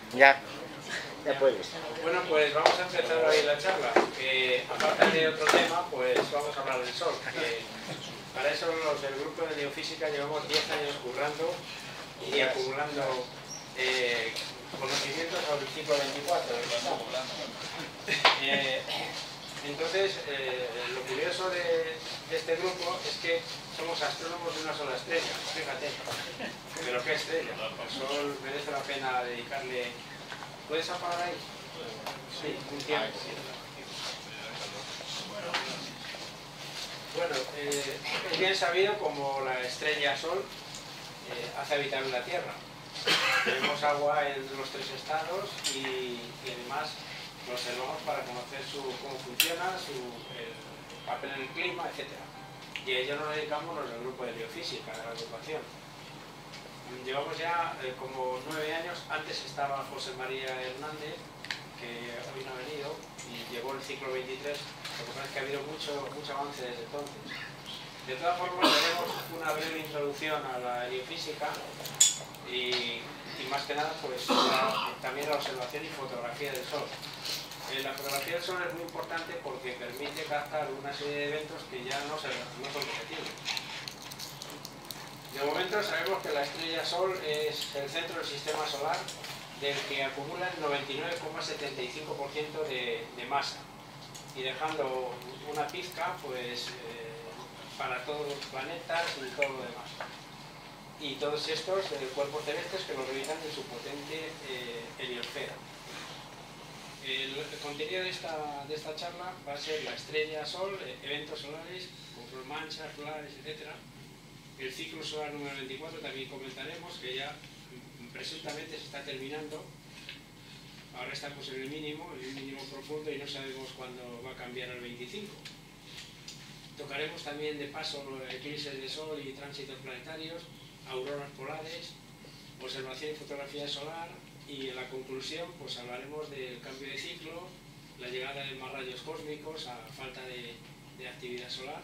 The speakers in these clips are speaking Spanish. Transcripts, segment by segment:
Ya puedes. Bueno, pues vamos a empezar hoy la charla, que aparte de otro tema, pues vamos a hablar del Sol. Que para eso los del grupo de Neofísica llevamos 10 años currando y acumulando conocimientos sobre el ciclo 24 del que estamos. Entonces, lo curioso de este grupo es que somos astrónomos de una sola estrella, fíjate. Pero ¿qué estrella? El Sol merece la pena dedicarle... ¿Puedes apagar ahí? Sí, un tiempo. Bueno, es bien sabido como la estrella Sol hace habitable la Tierra. Tenemos agua en los 3 estados y además lo observamos para conocer cómo funciona, el papel en el clima, etc. Y a ello nos dedicamos los del grupo de Biofísica, de la agrupación. Llevamos ya como 9 años. Antes estaba José María Hernández, que hoy no ha venido, y llegó el ciclo 23. Lo que pasa es que ha habido mucho avance desde entonces. De todas formas, haremos una breve introducción a la heliofísica y más que nada, pues también la observación y fotografía del Sol. La fotografía del Sol es muy importante porque permite captar una serie de eventos que ya no son repetibles. De momento sabemos que la estrella Sol es el centro del sistema solar, del que acumula el 99,75% de masa, y dejando una pizca pues, para todos los planetas y todo lo demás. Y todos estos cuerpos celestes que lo orbitan en su potente heliosfera. El contenido de esta charla va a ser la estrella Sol, eventos solares, como manchas solares, etc. El ciclo solar número 24 también comentaremos, que ya presuntamente se está terminando. Ahora estamos en el mínimo profundo, y no sabemos cuándo va a cambiar al 25. Tocaremos también de paso eclipses de Sol y tránsitos planetarios, auroras polares, observación y fotografía solar, y en la conclusión pues hablaremos del cambio de ciclo, la llegada de más rayos cósmicos a falta de actividad solar,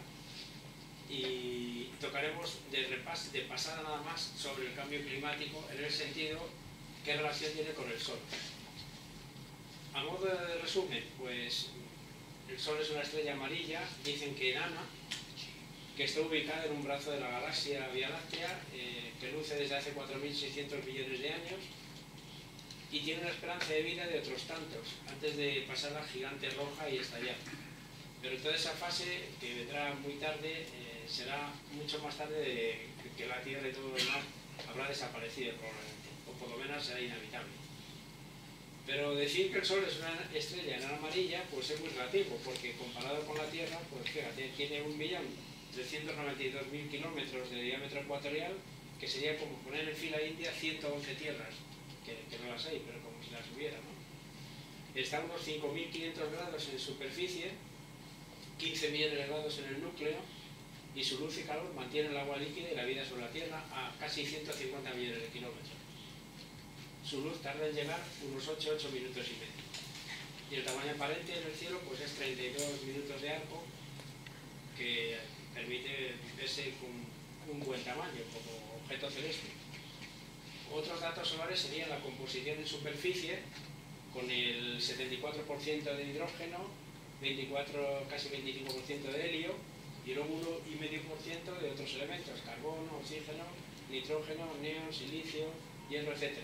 y tocaremos de pasada nada más sobre el cambio climático, en el sentido qué relación tiene con el Sol. A modo de resumen, pues el Sol es una estrella amarilla, dicen que enana, que está ubicada en un brazo de la galaxia Vía Láctea, que luce desde hace 4.600 millones de años, y tiene una esperanza de vida de otros tantos, antes de pasar a la gigante roja y estallar. Pero toda esa fase, que vendrá muy tarde, será mucho más tarde que la Tierra y todo lo demás habrá desaparecido probablemente, o por lo menos será inhabitable. Pero decir que el Sol es una estrella enana amarilla pues es muy relativo, porque comparado con la Tierra, pues fíjate, tiene 1.392.000 kilómetros de diámetro ecuatorial, que sería como poner en fila india 111 tierras, que no las hay, pero como si las hubiera, ¿no? Está a unos 5.500 grados en superficie, 15 millones de grados en el núcleo, y su luz y calor mantienen el agua líquida y la vida sobre la Tierra a casi 150 millones de kilómetros. Su luz tarda en llegar unos 8 minutos y medio. Y el tamaño aparente en el cielo pues es 32 minutos de arco, que permite verse con un buen tamaño como objeto celeste. Otros datos solares serían la composición en superficie, con el 74% de hidrógeno, casi 25% de helio, y luego 1,5% de otros elementos: carbono, oxígeno, nitrógeno, neón, silicio, hierro, etc.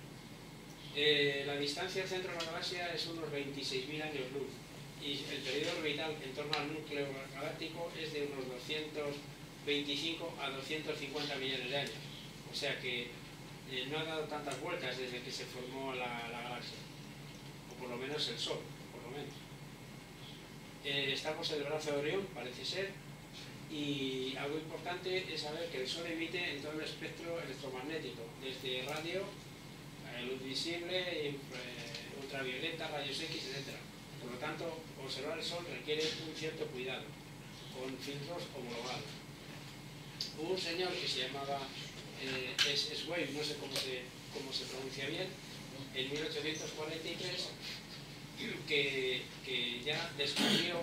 La distancia al centro de la galaxia es unos 26.000 años luz, y el periodo orbital en torno al núcleo galáctico es de unos 225 a 250 millones de años. O sea que no ha dado tantas vueltas desde que se formó la galaxia, o por lo menos el Sol, por lo menos. Estamos en el brazo de Orión, parece ser, y algo importante es saber que el Sol emite en todo el espectro electromagnético, desde radio, luz visible, ultravioleta, rayos X, etc. Por lo tanto, observar el Sol requiere un cierto cuidado, con filtros homologados. Hubo un señor que se llamaba Schweig, no sé cómo se pronuncia bien, en 1843, que ya descubrió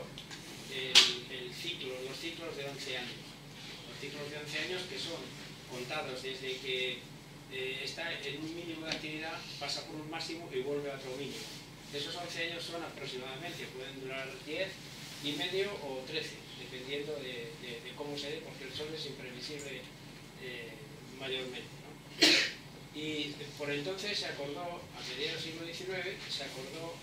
los ciclos de 11 años. Los ciclos de 11 años que son contados desde que está en un mínimo de actividad, pasa por un máximo y vuelve a otro mínimo. Esos 11 años son aproximadamente, pueden durar 10 y medio o 13, dependiendo de cómo se dé, porque el Sol es imprevisible mayormente, ¿no? Y por entonces se acordó, a mediados del siglo XIX, se acordó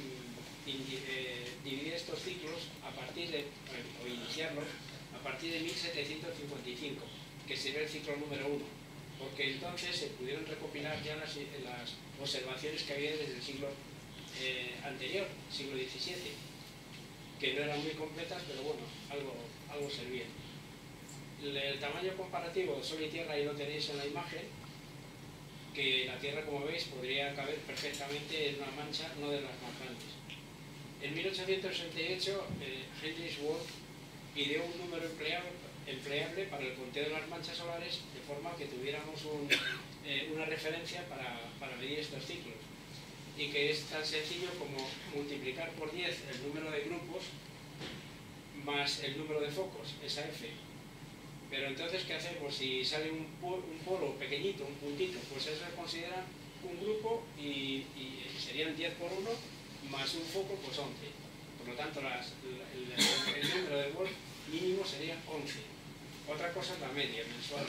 dividir estos ciclos a partir de, o iniciarlos a partir de 1755, que sería el ciclo número 1, porque entonces se pudieron recopilar ya las observaciones que había desde el siglo anterior, siglo XVII, que no eran muy completas, pero bueno, algo servían. El tamaño comparativo de Sol y Tierra ahí lo tenéis en la imagen, que la Tierra, como veis, podría caber perfectamente en una mancha, no de las más grandes. En 1868, Heinrich Wolf ideó un número empleable para el conteo de las manchas solares, de forma que tuviéramos una referencia para medir estos ciclos, y que es tan sencillo como multiplicar por 10 el número de grupos más el número de focos, esa F. Pero entonces, ¿qué hacemos? Si sale un polo pequeñito, un puntito, pues eso se considera un grupo y serían 10 por 1 más un foco, pues 11. Por lo tanto, el número de Wolf mínimo sería 11. Otra cosa es la media mensual.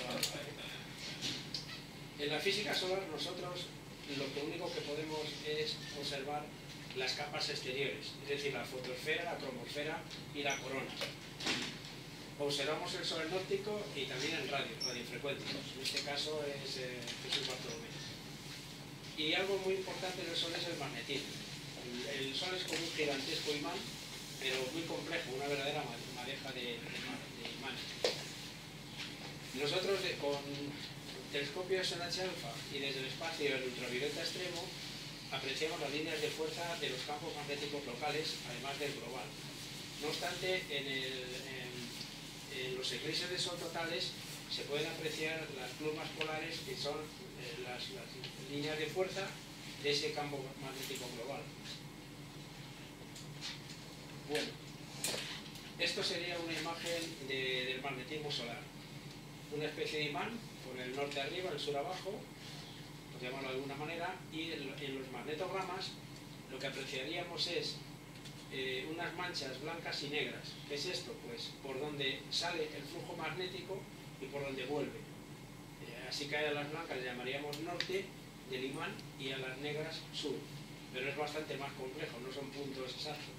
En la física solar nosotros lo único que podemos es observar las capas exteriores, es decir, la fotosfera, la cromosfera y la corona. Observamos el Sol en óptico y también en radiofrecuencia. En este caso es Jesús Bartolomé. Y algo muy importante del Sol es el magnetismo. El Sol es como un gigantesco imán, pero muy complejo, una verdadera madeja de imanes. Nosotros con telescopios en H-alfa y desde el espacio el ultravioleta extremo apreciamos las líneas de fuerza de los campos magnéticos locales, además del global. No obstante, en los eclipses de Sol totales se pueden apreciar las plumas polares, que son las líneas de fuerza de ese campo magnético global. Bueno, esto sería una imagen del magnetismo solar. Una especie de imán, con el norte arriba, el sur abajo, por llamarlo de alguna manera, y en los magnetogramas lo que apreciaríamos es unas manchas blancas y negras. ¿Qué es esto? Pues por donde sale el flujo magnético y por donde vuelve. Así que a las blancas le llamaríamos norte del imán y a las negras sur. Pero es bastante más complejo, no son puntos exactos.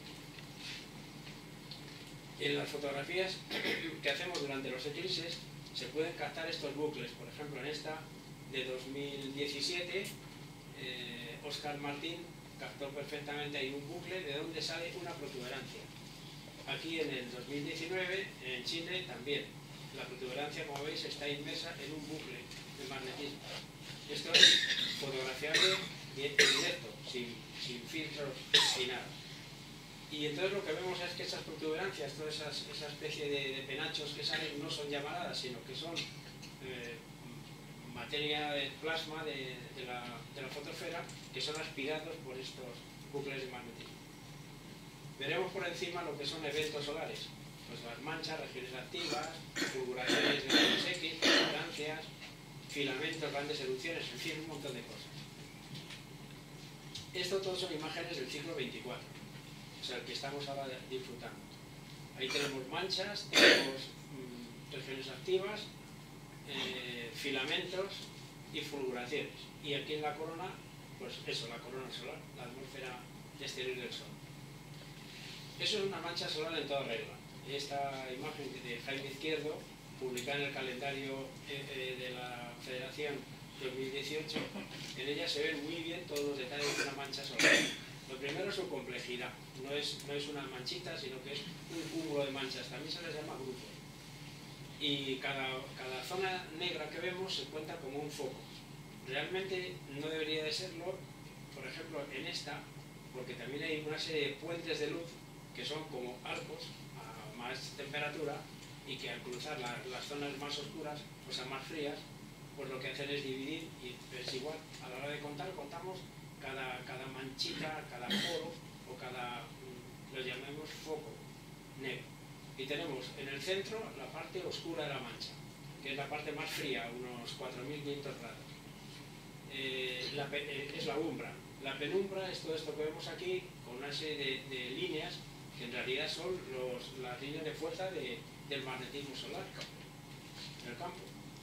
En las fotografías que hacemos durante los eclipses se pueden captar estos bucles. Por ejemplo, en esta de 2017, Oscar Martín captó perfectamente ahí un bucle de donde sale una protuberancia. Aquí en el 2019, en Chile también, la protuberancia, como veis, está inmersa en un bucle de magnetismo. Esto es fotografiable en directo, sin filtros, sin nada. Y entonces lo que vemos es que esas protuberancias, toda esa especie de penachos que salen, no son llamaradas, sino que son materia de plasma de la fotosfera, que son aspirados por estos bucles de magnetismo. Veremos por encima lo que son eventos solares, pues las manchas, regiones activas, fulguraciones de rayos X, sustancias, filamentos, grandes erupciones, en fin, un montón de cosas. Esto todos son imágenes del siglo XXIV, o sea, el que estamos ahora disfrutando. Ahí tenemos manchas, tenemos regiones activas, filamentos y fulguraciones. Y aquí en la corona, pues eso, la corona solar, la atmósfera exterior del Sol. Eso es una mancha solar en toda regla. Esta imagen de Jaime Izquierdo, publicada en el calendario de la Federación 2018, en ella se ven muy bien todos los detalles de una mancha solar. Lo primero es su complejidad, no es una manchita, sino que es un cúmulo de manchas, también se les llama grupos. Y cada zona negra que vemos se cuenta como un foco. Realmente no debería de serlo, por ejemplo, en esta, porque también hay una serie de puentes de luz que son como arcos a más temperatura y que al cruzar las zonas más oscuras, o sea, más frías, pues lo que hacen es dividir y es igual. A la hora de contar, contamos cada manchita, cada poro o lo llamamos foco negro. Y tenemos en el centro la parte oscura de la mancha, que es la parte más fría, unos 4.500 grados. es la umbra. La penumbra es todo esto que vemos aquí, con una serie de líneas que en realidad son las líneas de fuerza del magnetismo solar, del campo.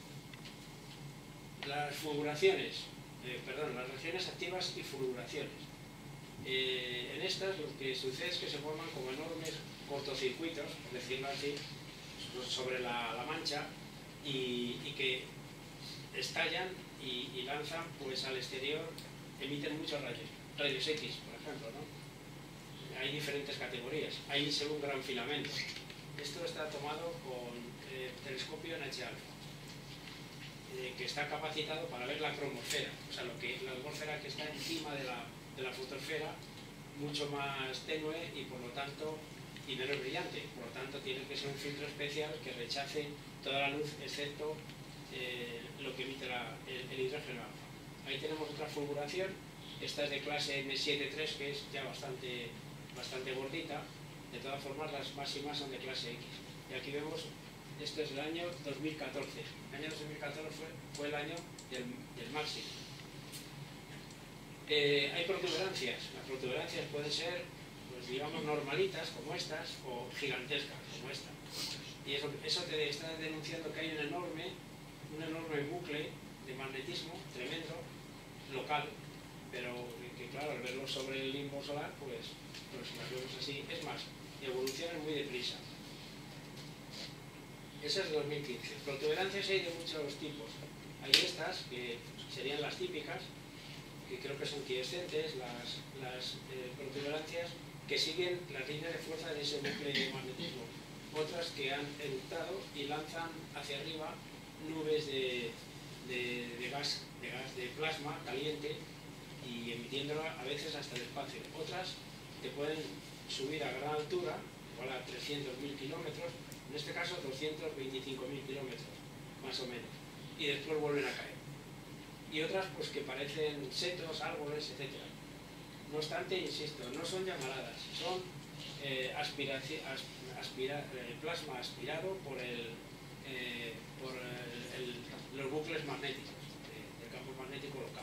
Las fulguraciones, las regiones activas y fulguraciones. En estas lo que sucede es que se forman como enormes cortocircuitos, por decirlo así, sobre la mancha y que estallan y lanzan pues al exterior, emiten muchos rayos X, por ejemplo, ¿no? Hay diferentes categorías, hay según gran filamento. Esto está tomado con telescopio NH alfa, que está capacitado para ver la cromosfera, o sea, la atmósfera que está encima de la fotosfera, mucho más tenue y por lo tanto y menos brillante, por lo tanto tiene que ser un filtro especial que rechace toda la luz excepto lo que emite el hidrógeno alfa. Ahí tenemos otra fulguración, esta es de clase M7.3, que es ya bastante gordita. De todas formas las máximas son de clase X. Y aquí vemos, esto es el año 2014. El año 2014 fue el año del máximo. Hay protuberancias. Las protuberancias pueden ser, pues, digamos, normalitas como estas o gigantescas como esta. Y eso te está denunciando que hay un enorme bucle de magnetismo tremendo, local, pero que claro, al verlo sobre el limbo solar, pues las vemos así. Es más, evolucionan muy deprisa. Esa es de 2015. Protuberancias hay de muchos tipos. Hay estas, que serían las típicas, que creo que son quiescentes, las protuberancias que siguen las líneas de fuerza de ese bucle de magnetismo. Otras que han eructado y lanzan hacia arriba nubes de gas, de plasma caliente y emitiéndola a veces hasta el espacio. Otras que pueden subir a gran altura, igual a 300.000 kilómetros, en este caso 225.000 kilómetros, más o menos, y después vuelven a caer. Y otras pues que parecen setos, árboles, etc. No obstante, insisto, no son llamaradas, son plasma aspirado por los bucles magnéticos del campo magnético local.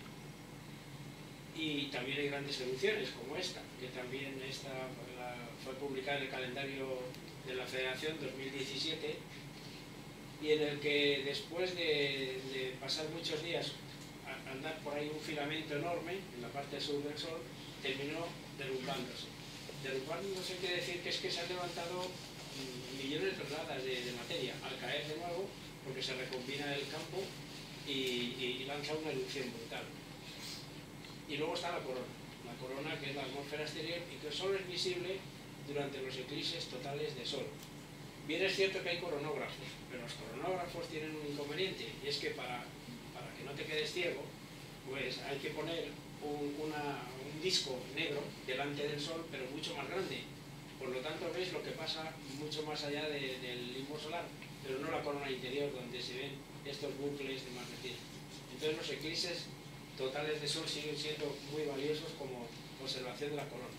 Y también hay grandes erupciones como esta, que también fue publicada en el calendario de la Federación 2017, y en el que después de pasar muchos días a andar por ahí un filamento enorme en la parte sur del Sol, terminó derrumbándose. Derrumbándose quiere decir que es que se han levantado millones de toneladas de materia al caer de nuevo, porque se recombina el campo y lanza una erupción brutal. Y luego está la corona que es la atmósfera exterior y que solo es visible durante los eclipses totales de Sol. Bien es cierto que hay coronógrafos, pero los coronógrafos tienen un inconveniente, y es que para que no te quedes ciego, pues hay que poner un disco negro delante del Sol, pero mucho más grande. Por lo tanto ves lo que pasa mucho más allá del limbo solar, pero no la corona interior donde se ven estos bucles de magnetismo. Entonces los eclipses totales de Sol siguen siendo muy valiosos como observación de la corona.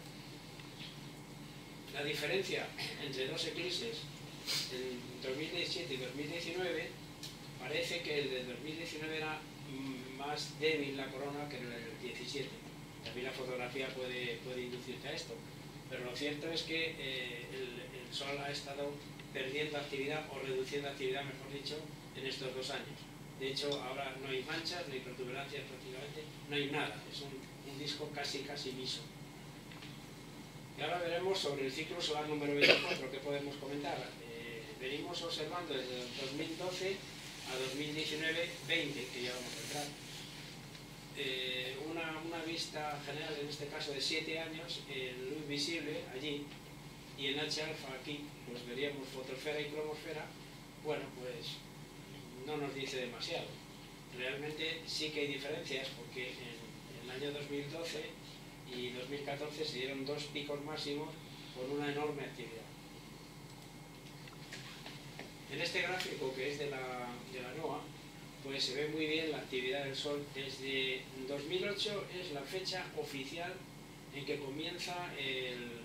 La diferencia entre dos eclipses en 2017 y 2019 parece que el de 2019 era más débil la corona que el del 17. También la fotografía puede inducirte a esto, pero lo cierto es que el Sol ha estado perdiendo actividad o reduciendo actividad, mejor dicho, en estos 2 años. De hecho, ahora no hay manchas, no hay protuberancias prácticamente, no hay nada, es un disco casi liso. Y ahora veremos sobre el ciclo solar número 24, ¿qué podemos comentar? Venimos observando desde 2012 a 2019-20, que ya vamos a entrar, una vista general, en este caso de 7 años, en luz visible allí, y en H alfa aquí, pues veríamos fotosfera y cromosfera. Bueno, pues no nos dice demasiado. Realmente sí que hay diferencias, porque en el año 2012 y 2014 se dieron 2 picos máximos con una enorme actividad. En este gráfico, que es de la NOAA, pues se ve muy bien la actividad del Sol. Desde 2008 es la fecha oficial en que comienza el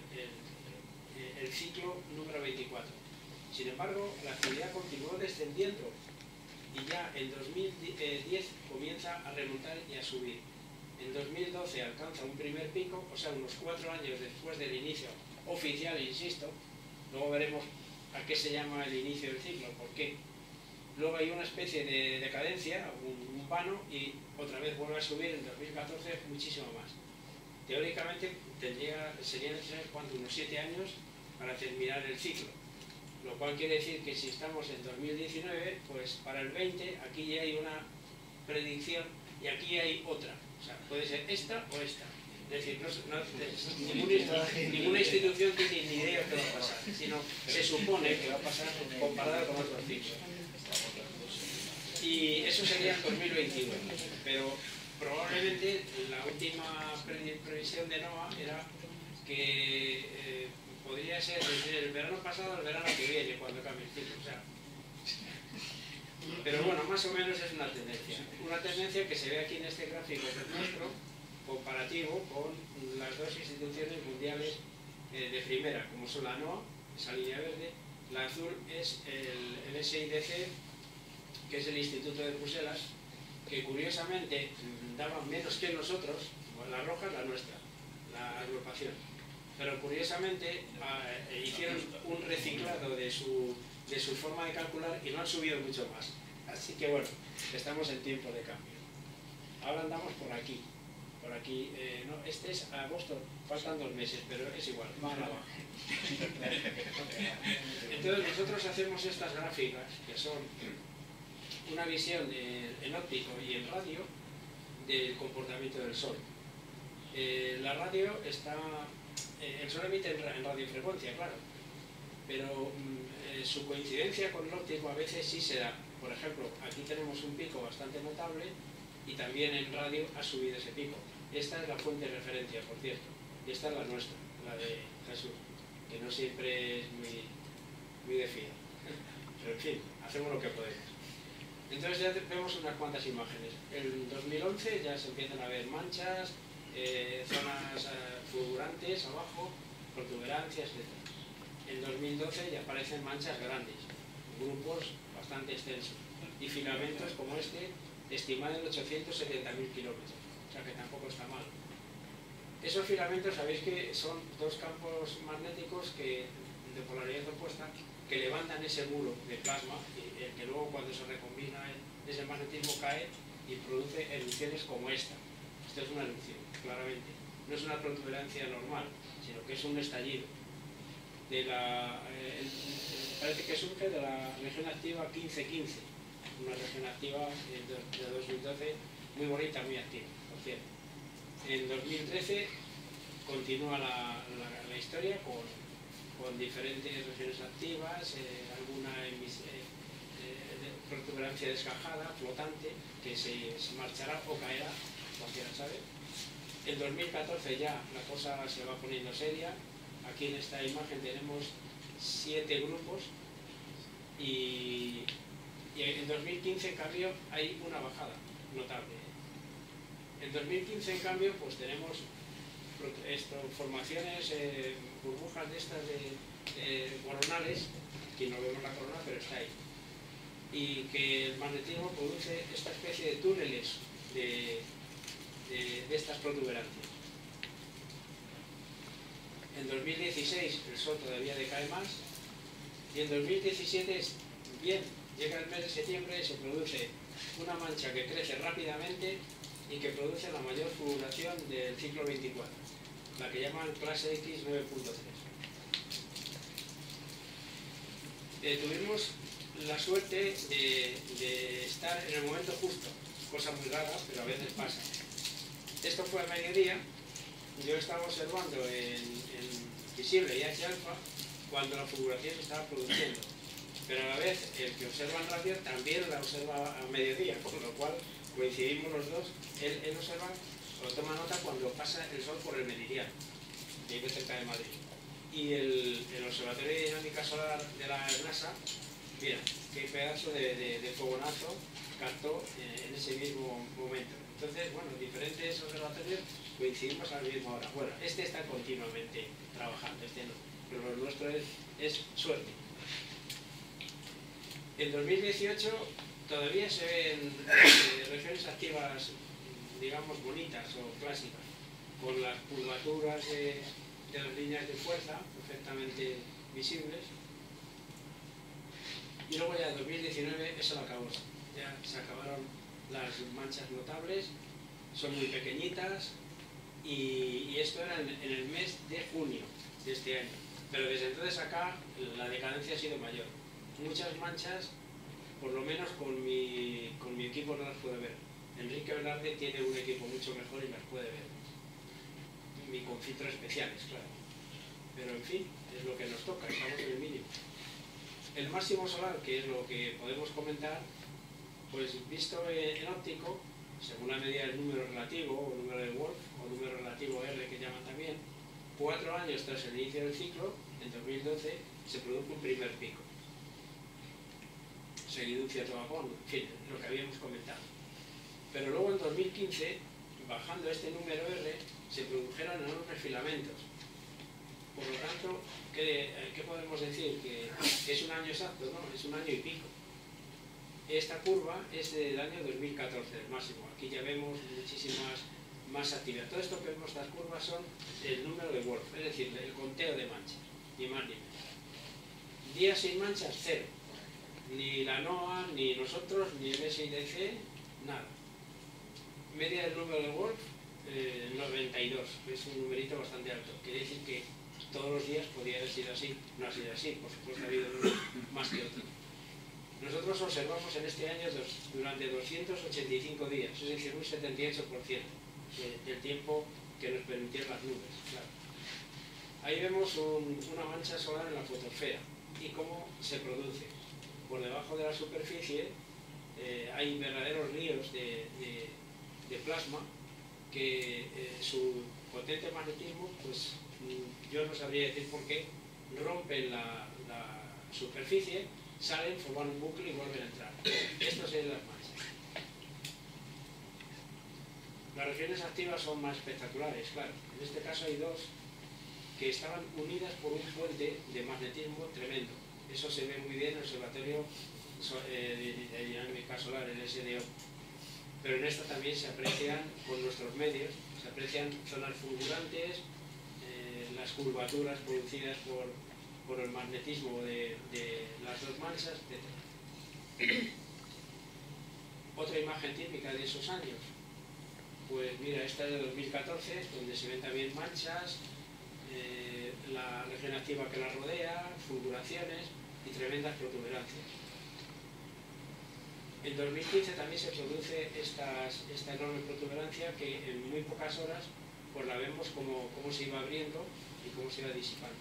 ciclo número 24. Sin embargo, la actividad continuó descendiendo y ya en 2010 comienza a remontar y a subir. En 2012 alcanza un primer pico, o sea, unos 4 años después del inicio oficial, insisto. Luego veremos a qué se llama el inicio del ciclo, por qué. Luego hay una especie de decadencia, un vano, y otra vez vuelve a subir en 2014 muchísimo más. Teóricamente serían necesarios unos 7 años para terminar el ciclo, lo cual quiere decir que si estamos en 2019, pues para el 20 aquí ya hay una predicción y aquí hay otra, o sea, puede ser esta o esta. Es decir, ninguna institución tiene ni idea de qué va a pasar, sino se supone que va a pasar comparado con otros ciclos. Y eso sería en 2021, pero probablemente la última previsión de NOAA era que podría ser desde el verano pasado al verano que viene, cuando cambie el ciclo. O sea, pero bueno, más o menos es una tendencia que se ve aquí en este gráfico nuestro, comparativo con las dos instituciones mundiales de primera, como son la NOAA, esa línea verde. La azul es el SIDC, que es el Instituto de Bruselas, que curiosamente daban menos que nosotros. La roja es la nuestra, la agrupación, pero curiosamente hicieron un reciclado de su forma de calcular y no han subido mucho más. Así que bueno, estamos en tiempo de cambio. Ahora andamos por aquí. No, este es agosto, faltan 2 meses, pero es igual, más abajo. Entonces nosotros hacemos estas gráficas, que son una visión en óptico y en radio del comportamiento del Sol. La radio está... el Sol emite en radiofrecuencia, claro, pero su coincidencia con el óptico a veces sí se da. Por ejemplo, aquí tenemos un pico bastante notable y también en radio ha subido ese pico. Esta es la fuente de referencia, por cierto, y esta es la nuestra, la de Jesús, que no siempre es muy de fiar. Pero en fin, hacemos lo que podemos. Entonces ya vemos unas cuantas imágenes. En 2011 ya se empiezan a ver manchas, zonas fulgurantes abajo, protuberancias, etc. En 2012 ya aparecen manchas grandes, grupos bastante extensos, y filamentos como este, estimados en 870.000 kilómetros, o sea que tampoco está mal. Esos filamentos sabéis que son 2 campos magnéticos de polaridad opuesta que levantan ese muro de plasma, que luego cuando se recombina ese magnetismo cae y produce erupciones como esta. Esta es una erupción, claramente. No es una protuberancia normal, sino que es un estallido. Parece que surge de la región activa 1515, una región activa de 2012 muy bonita, muy activa, por cierto. En 2013 continúa la historia con diferentes regiones activas, alguna protuberancia desgajada, flotante, que se marchará o caerá, cualquiera sabe. En 2014 ya la cosa se va poniendo seria. Aquí en esta imagen tenemos 7 grupos y en 2015 en cambio hay una bajada notable. En 2015 en cambio pues tenemos formaciones, burbujas de estas coronales, aquí no vemos la corona pero está ahí, y que el magnetismo produce esta especie de túneles de estas protuberancias. En 2016 el Sol todavía decae más y en 2017 llega el mes de septiembre y se produce una mancha que crece rápidamente y que produce la mayor fulguración del ciclo 24, la que llaman clase X 9.3. Tuvimos la suerte de estar en el momento justo, cosa muy rara, pero a veces pasa. Esto fue a mediodía. Yo estaba observando en visible y H alfa cuando la fulguración se estaba produciendo, pero a la vez el que observa en radio también la observa a mediodía, con lo cual coincidimos los dos. Él observa o toma nota cuando pasa el Sol por el meridiano, que vive cerca de Madrid. Y el Observatorio de Dinámica Solar de la NASA, mira, qué pedazo de fogonazo captó en ese mismo momento. Entonces, bueno, diferentes observatorios coincidimos a la misma hora. Bueno, este está continuamente trabajando, este no, pero lo nuestro es suerte. En 2018 Todavía se ven regiones activas, digamos, bonitas o clásicas, con las curvaturas de las líneas de fuerza perfectamente visibles. Y luego ya en 2019 eso lo acabó. Ya se acabaron las manchas notables, son muy pequeñitas, y esto era en el mes de junio de este año. Pero desde entonces acá la decadencia ha sido mayor. Muchas manchas, por lo menos con mi equipo no las puede ver. Enrique Velarde tiene un equipo mucho mejor y las puede ver. Y con filtros especiales, claro. Pero en fin, es lo que nos toca, estamos en el mínimo. El máximo solar, que es lo que podemos comentar, pues visto en óptico, según la medida del número relativo, o número de Wolf, o número relativo R que llaman también, 4 años tras el inicio del ciclo, en 2012, se produjo un primer pico. Seguido un cierto bajón, en fin, lo que habíamos comentado. Pero luego en 2015, bajando este número R, se produjeron enormes filamentos. Por lo tanto, ¿qué podemos decir? Que es un año exacto, ¿no? Es un año y pico. Esta curva es del año 2014, el máximo. Aquí ya vemos muchísimas más actividad. Todo esto que vemos, estas curvas, son el número de Wolf, es decir, el conteo de manchas, ni más ni menos. Días sin manchas, 0. Ni la NOAA, ni nosotros, ni el SIDC, nada. Media del número de Wolf, 92, es un numerito bastante alto. Quiere decir que todos los días podía haber sido así. No ha sido así, por supuesto ha habido unos más que otros. Nosotros observamos en este año durante 285 días, es decir, un 78% del tiempo que nos permitían las nubes. Claro. Ahí vemos una mancha solar en la fotosfera y cómo se produce. Por debajo de la superficie hay verdaderos ríos de plasma que su potente magnetismo, pues yo no sabría decir por qué, rompen la superficie, salen, forman un bucle y vuelven a entrar. Estas son las manchas. Las regiones activas son más espectaculares, claro. En este caso hay dos que estaban unidas por un puente de magnetismo tremendo. Eso se ve muy bien en el Observatorio de Dinámica Solar, el SDO. Pero en esta también se aprecian, con nuestros medios, se aprecian zonas fulgurantes, las curvaturas producidas por el magnetismo de las dos manchas, etc. Otra imagen típica de esos años, pues mira, esta es de 2014, donde se ven también manchas, la región activa que la rodea, fulguraciones y tremendas protuberancias. En 2015 también se produce esta enorme protuberancia que en muy pocas horas pues la vemos cómo se iba abriendo y cómo se iba disipando.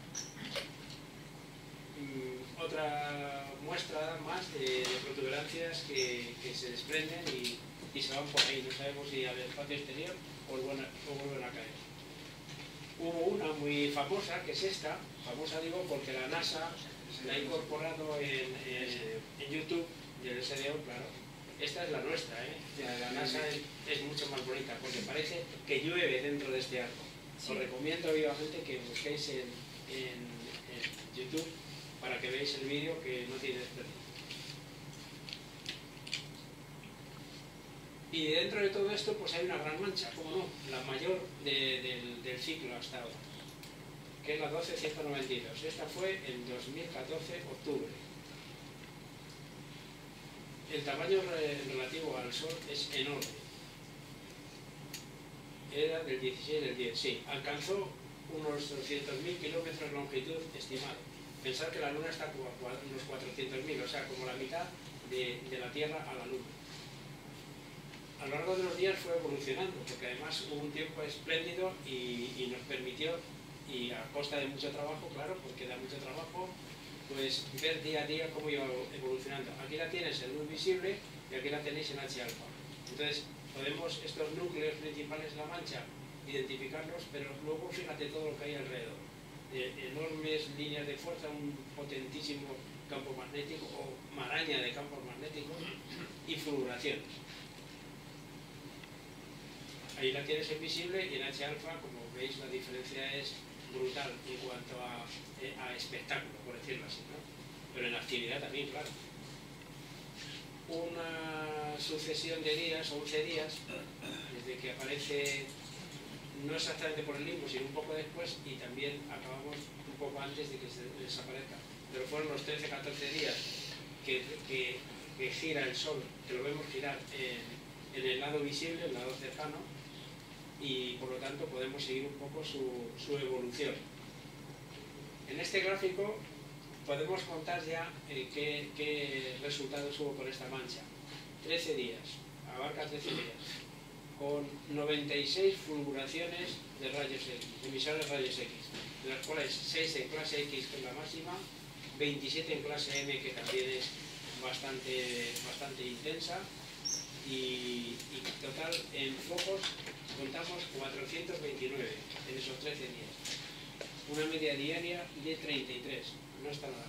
Otra muestra más de protuberancias que se desprenden y se van por ahí, no sabemos si al espacio exterior o vuelven a caer. Hubo una muy famosa, que es esta, famosa digo porque la NASA la ha incorporado en YouTube del SDO, claro. Esta es la nuestra, ¿eh? La de la NASA es mucho más bonita porque parece que llueve dentro de este arco. Sí. Os recomiendo vivamente que busquéis en YouTube para que veáis el vídeo, que no tiene desperdicio. Y dentro de todo esto pues hay una gran mancha, como no, la mayor del ciclo hasta ahora, que es la 12192. Esta fue en 2014, octubre. El tamaño relativo al Sol es enorme. Era del 16 del 10, sí. Alcanzó unos 200.000 kilómetros de longitud estimado. Pensar que la Luna está como a unos 400.000, o sea, como la mitad de la Tierra a la Luna. A lo largo de los días fue evolucionando, porque además hubo un tiempo espléndido y nos permitió, y a costa de mucho trabajo, claro, porque da mucho trabajo, pues ver día a día cómo iba evolucionando. Aquí la tienes en luz visible y aquí la tenéis en H alfa. Entonces podemos estos núcleos principales de la mancha identificarlos, pero luego fíjate todo lo que hay alrededor. Enormes líneas de fuerza, un potentísimo campo magnético o maraña de campos magnéticos y fulguraciones. Ahí la tienes en visible y en H alfa, como veis, la diferencia es brutal en cuanto a espectáculo, por decirlo así, ¿no? Pero en actividad también, claro. una sucesión de días, 11 días, desde que aparece, no exactamente por el limbo, sino un poco después, y también acabamos un poco antes de que se desaparezca. Pero fueron los 13-14 días que gira el Sol, que lo vemos girar en el lado visible, el lado cercano, y por lo tanto podemos seguir un poco su evolución. En este gráfico podemos contar ya qué resultados hubo con esta mancha. 13 días, abarca 13 días, con 96 fulguraciones de rayos X, emisores rayos X, de las cuales 6 en clase X, que es la máxima, 27 en clase M, que también es bastante intensa, y total en focos contamos 429 en esos 13 días. Una media diaria de 33, no está nada mal.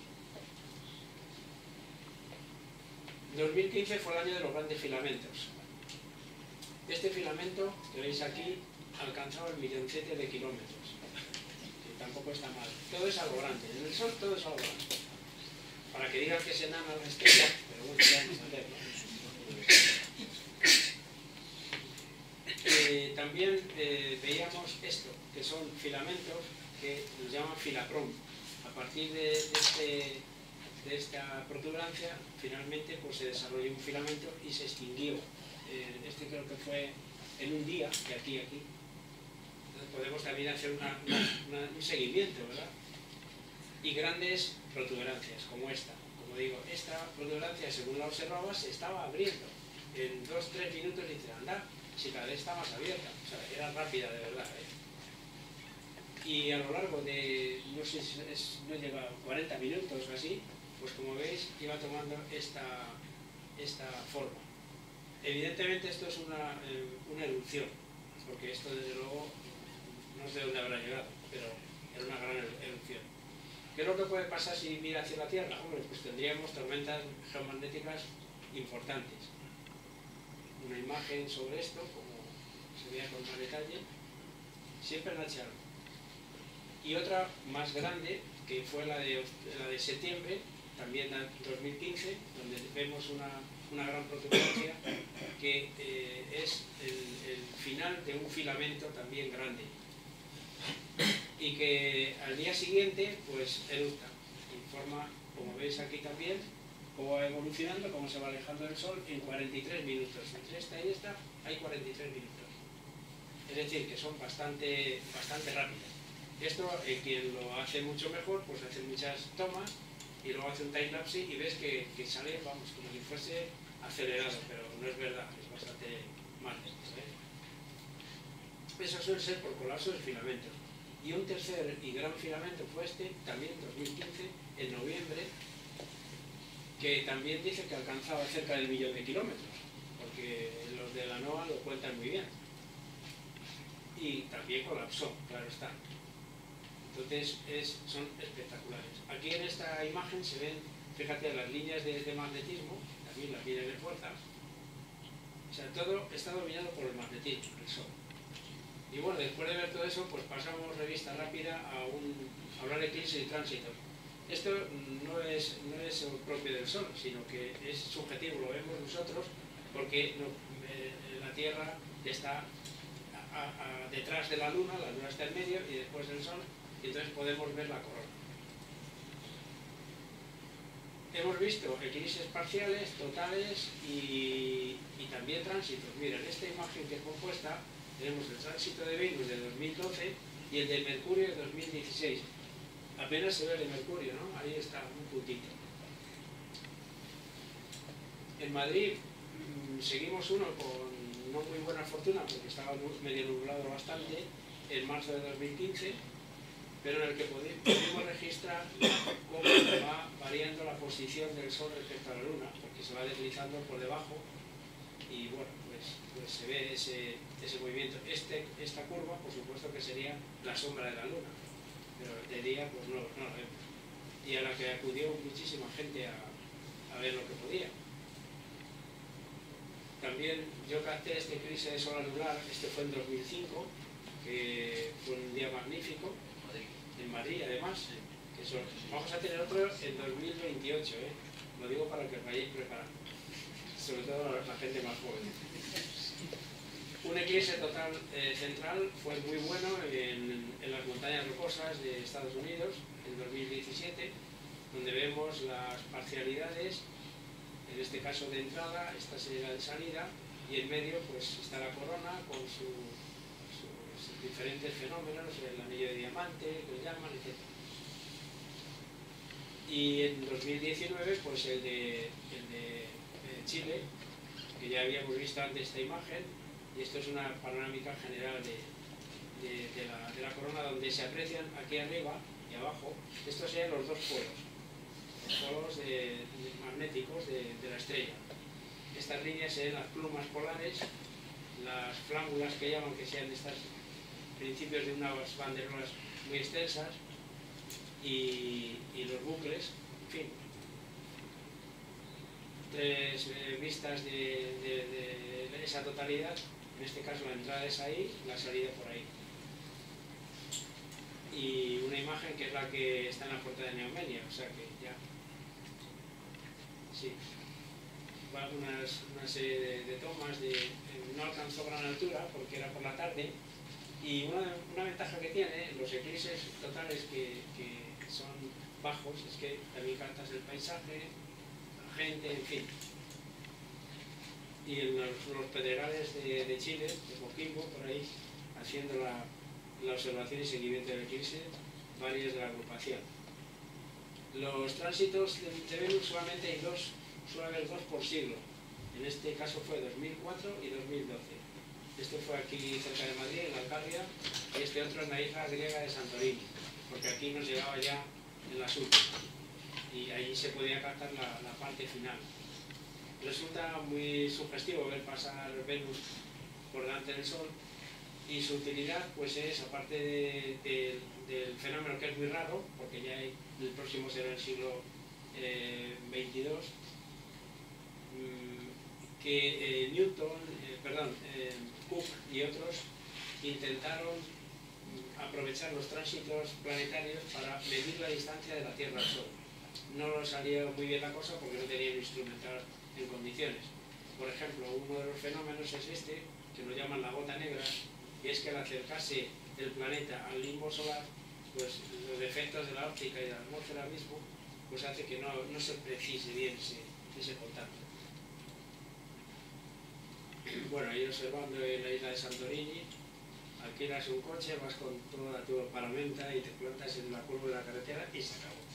2015 fue el año de los grandes filamentos. Este filamento que veis aquí alcanzaba el milloncete de kilómetros, que tampoco está mal. Todo es algo grande, en el Sol todo es algo grande. Para que digan que es enana la estrella, pero bueno, ya vamos a ver, ¿no? También veíamos esto, que son filamentos que nos llaman filacrón. A partir de esta protuberancia, finalmente pues, se desarrolló un filamento y se extinguió. Este creo que fue en un día, de aquí a aquí. Entonces podemos también hacer un seguimiento, ¿verdad? Y grandes protuberancias, como esta. Como digo, esta protuberancia, según la observaba, se estaba abriendo. En 2-3 minutos dice, anda, si la de esta más abierta. O sea, era rápida de verdad, ¿eh? Y a lo largo de, no sé si no llega 40 minutos o así, pues como veis, iba tomando esta forma. Evidentemente esto es una erupción, porque esto desde luego no sé de dónde habrá llegado, pero era una gran erupción. ¿Qué es lo que puede pasar si mira hacia la Tierra? Hombre, pues tendríamos tormentas geomagnéticas importantes. Una imagen sobre esto, como se vea con más detalle, siempre en HR. Y otra más grande, que fue la de septiembre, también en 2015, donde vemos una gran protuberancia, que es el final de un filamento también grande. Y que al día siguiente, pues, eructa. Informa, como veis aquí también, cómo va evolucionando, cómo se va alejando del Sol en 43 minutos. Entre esta y esta hay 43 minutos. Es decir, que son bastante rápidas. Esto, quien lo hace mucho mejor, pues hace muchas tomas y luego hace un timelapse y ves que sale, vamos, como si fuese acelerado, pero no es verdad, es bastante más lento, ¿eh? Eso suele ser por colapso del filamento. Y un tercer y gran filamento fue este, también en 2015, en noviembre, que también dice que alcanzaba cerca del 1.000.000 de kilómetros, porque los de la NOAA lo cuentan muy bien. Y también colapsó, claro está. Entonces son espectaculares. Aquí en esta imagen se ven, fíjate, las líneas de magnetismo, también las líneas de fuerza. O sea, todo está dominado por el magnetismo, el Sol. Y bueno, después de ver todo eso, pues pasamos revista rápida a hablar de eclipses y tránsitos. Esto no es propio del Sol, sino que es subjetivo, lo vemos nosotros, porque la Tierra está detrás de la Luna está en medio y después del Sol, y entonces podemos ver la corona. Hemos visto eclipses parciales, totales y también tránsitos. Mira, en esta imagen que es compuesta tenemos el tránsito de Venus de 2012 y el de Mercurio de 2016. Apenas se ve el de Mercurio, ¿no? Ahí está, un puntito. En Madrid seguimos uno con no muy buena fortuna porque estaba medio nublado bastante en marzo de 2015, pero en el que pudimos registrar cómo va variando la posición del Sol respecto a la Luna, porque se va deslizando por debajo y bueno, pues se ve ese movimiento. Esta curva, por supuesto que sería la sombra de la Luna, pero de día pues no la vemos. Y a la que acudió muchísima gente a ver lo que podía. También yo capté este eclipse de sol anular, este fue en 2005, que fue un día magnífico, en Madrid además, que vamos a tener otro en 2028, lo digo para que os vayáis preparando. sobre todo la gente más joven. Un eclipse total central fue muy bueno en las montañas rocosas de Estados Unidos en 2017, donde vemos las parcialidades, en este caso de entrada, esta sería la de salida, y en medio pues está la corona con sus diferentes fenómenos, el anillo de diamante, que le llaman, etc. Y en 2019 pues el de Chile, que ya habíamos visto antes esta imagen, y esto es una panorámica general de la corona, donde se aprecian aquí arriba y abajo, estos serían los dos polos, los polos magnéticos de la estrella. Estas líneas serían las plumas polares, las flángulas que llaman, que sean estos principios de unas banderolas muy extensas, y los bucles, en fin. Tres vistas de esa totalidad. En este caso la entrada es ahí, la salida por ahí. Y una imagen que es la que está en la puerta de Neomenia, o sea que ya... Sí. Va una serie de tomas, no alcanzó gran altura porque era por la tarde, y una ventaja que tiene los eclipses totales que son bajos es que también captas el paisaje, la gente, en fin. Y en los pedregales de Chile, de Coquimbo, por ahí, haciendo la observación y seguimiento del eclipse, varios de la agrupación. Los tránsitos de Venus solamente hay dos, suele haber dos por siglo. En este caso fue 2004 y 2012. Este fue aquí cerca de Madrid, en la Alcarria, y este otro en la isla griega de Santorini, porque aquí nos llegaba ya en las últimas, y allí se podía captar la parte final. Resulta muy sugestivo ver pasar Venus por delante del Sol, y su utilidad pues es, aparte del fenómeno que es muy raro, porque ya el próximo será el siglo XXII, que Cook y otros intentaron aprovechar los tránsitos planetarios para medir la distancia de la Tierra al Sol. No salió muy bien la cosa porque no tenían instrumental en condiciones. Por ejemplo, uno de los fenómenos es este, que lo llaman la gota negra, y es que al acercarse el planeta al limbo solar, pues los defectos de la óptica y de la atmósfera mismo, pues hace que no se precise bien ese contacto. Bueno, ahí observando en la isla de Santorini, alquilas un coche, vas con toda tu paramenta y te plantas en la curva de la carretera y se acabó.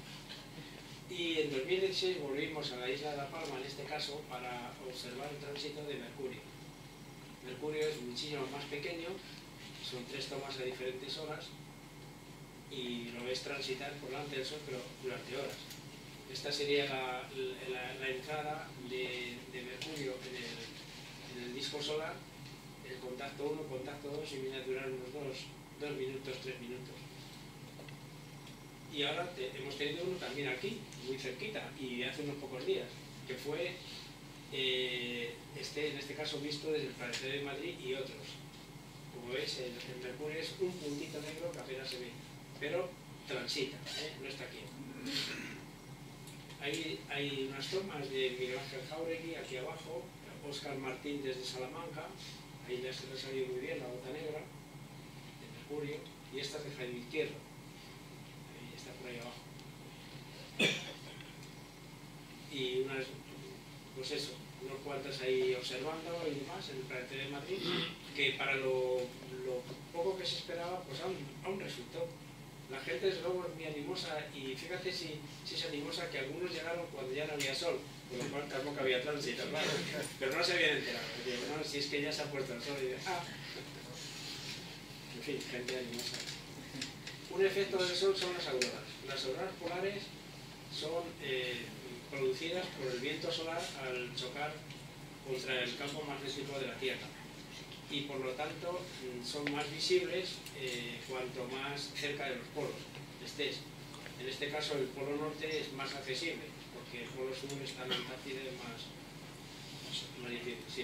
Y en 2016 volvimos a la isla de La Palma, en este caso, para observar el tránsito de Mercurio. Mercurio es muchísimo más pequeño, son 3 tomas a diferentes horas, y lo ves transitar por delante del Sol, pero durante horas. Esta sería la entrada de Mercurio en el disco solar, el contacto 1, contacto 2, y viene a durar unos 2 minutos, 3 minutos. Y ahora hemos tenido uno también aquí, muy cerquita, y hace unos pocos días, que fue, en este caso, visto desde el Planetario de Madrid y otros. Como veis, el Mercurio es un puntito negro que apenas se ve, pero transita, no está aquí. Hay unas tomas de Miguel Ángel Jáuregui aquí abajo, Óscar Martín desde Salamanca, ahí ya se le ha salido muy bien la gota negra de Mercurio, y esta es de Jaime Izquierdo, ahí está por ahí abajo. Y pues eso, unos cuantos ahí observando y demás en el Planetario de Madrid, que para lo poco que se esperaba, pues aún resultó. La gente desde luego es muy animosa, y fíjate si es animosa que algunos llegaron cuando ya no había sol, con lo cual tampoco había tránsito, claro, pero no se habían enterado, no, si es que ya se ha puesto el sol, y en fin, gente animosa. Un efecto del sol son las auroras. Las auroras polares son producidas por el viento solar al chocar contra el campo magnético de la Tierra, y por lo tanto son más visibles cuanto más cerca de los polos estés. En este caso el polo norte es más accesible, porque el polo sur está en la Antártida, es más difícil. Sí.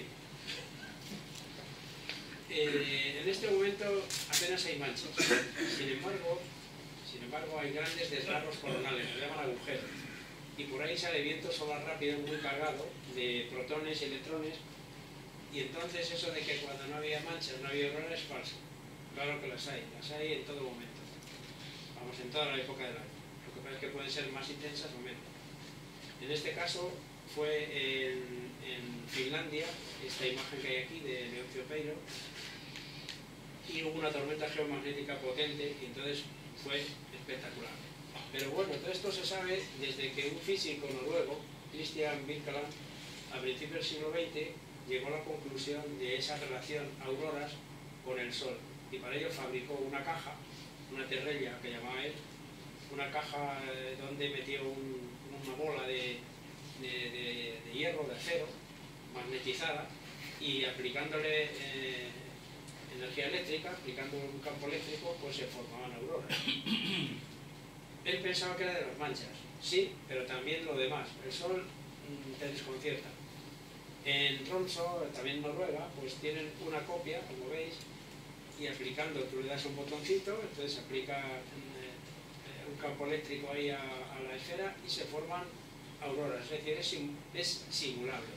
En este momento apenas hay manchas, sin embargo hay grandes desgarros coronales, se llaman agujeros. y por ahí sale viento solar rápido muy cargado de protones y electrones, y entonces eso de que cuando no había manchas no había auroras es falso. Claro que las hay en todo momento, vamos, en toda la época del año. Lo que pasa es que pueden ser más intensas o menos. En este caso fue en Finlandia, esta imagen que hay aquí de Leoncio Peiro, y hubo una tormenta geomagnética potente y entonces fue espectacular. Pero bueno, todo esto se sabe desde que un físico noruego, Christian Birkeland, a principios del siglo XX, llegó a la conclusión de esa relación auroras con el Sol. Y para ello fabricó una caja, una terrella que llamaba él, una caja donde metió una bola de hierro, de acero, magnetizada, y aplicándole energía eléctrica, aplicando un campo eléctrico, pues se formaban auroras. Él pensaba que era de las manchas, sí, pero también lo demás. El Sol te desconcierta. En Tromsø, también en Noruega, pues tienen una copia, como veis, y aplicando, tú le das un botoncito, entonces aplica un campo eléctrico ahí a la esfera y se forman auroras, es decir, es simulable.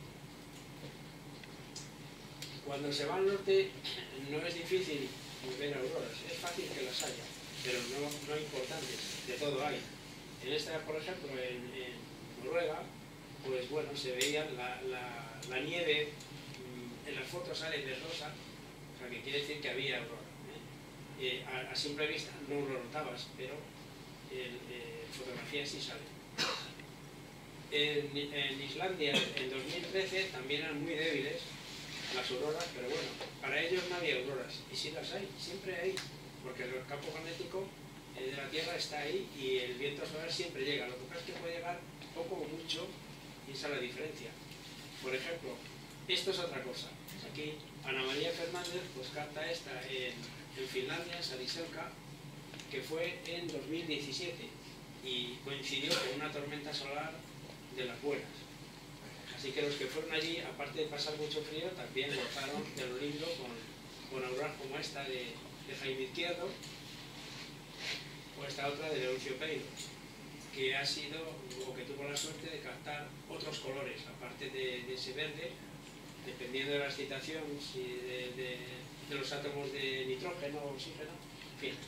Cuando se va al norte no es difícil ver auroras, es fácil que las haya, pero no importantes, de todo hay. En esta, por ejemplo, en Noruega, pues bueno, se veía la nieve, en las fotos sale verdosa, o sea que quiere decir que había aurora. A simple vista no lo notabas, pero en fotografía sí sale. En Islandia, en 2013, también eran muy débiles las auroras, pero bueno, para ellos no había auroras, y sí las hay, siempre hay, porque el campo magnético de la Tierra está ahí y el viento solar siempre llega. Lo que pasa es que puede llegar poco o mucho, y esa es la diferencia. Por ejemplo, esto es otra cosa. Aquí Ana María Fernández pues capta esta en Finlandia, en Sariselka, que fue en 2017 y coincidió con una tormenta solar de las buenas. Así que los que fueron allí, aparte de pasar mucho frío, también gozaron de lo lindo con auroras como esta de Jaime Izquierdo, o esta otra de Leoncio Peiro, que ha sido, o que tuvo la suerte de captar otros colores, aparte de ese verde, dependiendo de la excitación, si de los átomos de nitrógeno o oxígeno, en fin.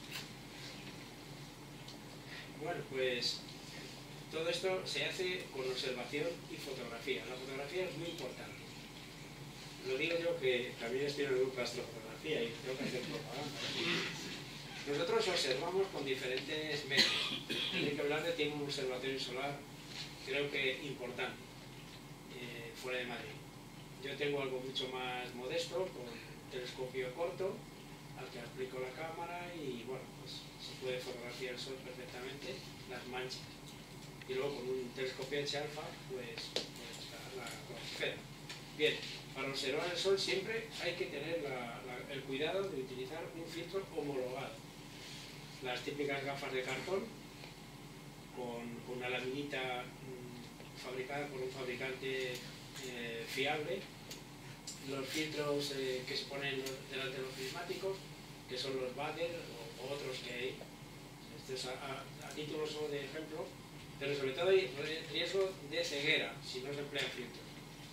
Bueno, pues todo esto se hace con observación y fotografía. La fotografía es muy importante. Lo digo yo que también estoy en el grupo de astrofotografía y tengo que hacer propaganda. Nosotros observamos con diferentes medios. Hay que hablar de tiempo un observatorio solar, creo que importante, fuera de Madrid. Yo tengo algo mucho más modesto, con telescopio corto, al que aplico la cámara y bueno, pues se puede fotografiar el sol perfectamente, las manchas. Y luego con un telescopio H-alfa, pues la esfera. Bien, para observar el sol siempre hay que tener el cuidado de utilizar un filtro homologado. Las típicas gafas de cartón, con una laminita fabricada por un fabricante fiable, los filtros que se ponen delante de los prismáticos, que son los Bader o otros que hay. Este es a título solo de ejemplo, pero sobre todo hay riesgo de ceguera si no se emplean filtros.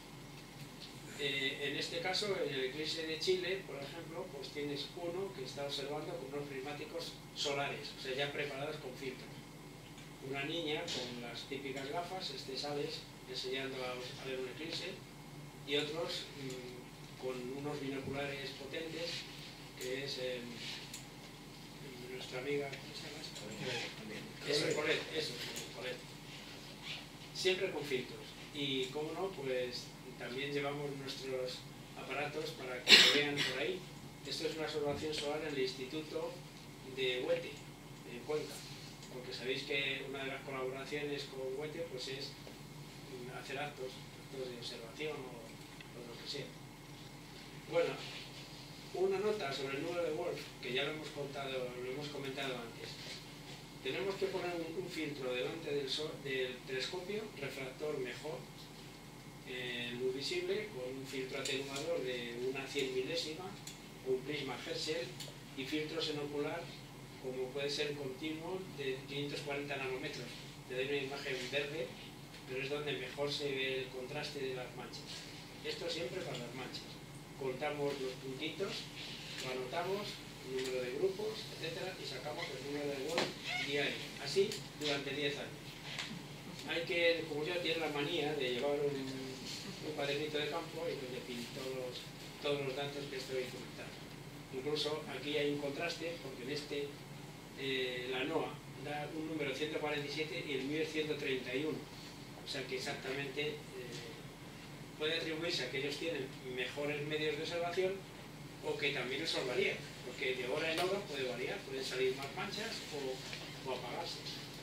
En este caso, en el eclipse de Chile, por ejemplo, pues tienes uno que está observando con unos prismáticos solares, o sea, ya preparados con filtros. Una niña con las típicas gafas, sales enseñando a ver un eclipse, y otros con unos binoculares potentes, que es nuestra amiga, ¿cómo se llama? Colet. Siempre con filtros. Y, cómo no, pues también llevamos nuestros aparatos para que lo vean por ahí. Esto es una observación solar en el Instituto de Huete, en Cuenca, porque sabéis que una de las colaboraciones con Huete pues es hacer actos de observación o lo que sea. Bueno, una nota sobre el número de Wolf, que ya lo hemos comentado antes. Tenemos que poner un filtro delante del telescopio, refractor mejor, luz visible, con un filtro atenuador de una 100 milésima, un prisma Herschel y filtros en ocular, como puede ser continuo, de 540 nanómetros. te doy una imagen verde, pero es donde mejor se ve el contraste de las manchas. Esto siempre para las manchas. Contamos los puntitos, lo anotamos, el número de grupos, etcétera, y sacamos el número de gol diario. Así durante 10 años. Hay que, como yo, tiene la manía de llevar un cuadernito de campo y donde pinto todos los datos que estoy comentando. Incluso aquí hay un contraste, porque en este, la NOAA da un número 147 y el mío es 131. O sea que exactamente puede atribuirse a que ellos tienen mejores medios de observación o que también eso varía, porque de hora en hora puede variar, pueden salir más manchas o apagarse.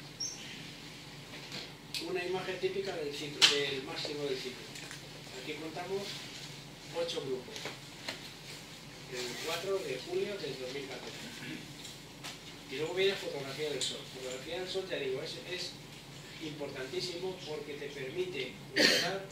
Una imagen típica del ciclo, del máximo del ciclo. Aquí contamos 8 grupos. El 4 de julio del 2014. Y luego viene fotografía del sol. Fotografía del sol, ya digo, es importantísimo porque te permite guardar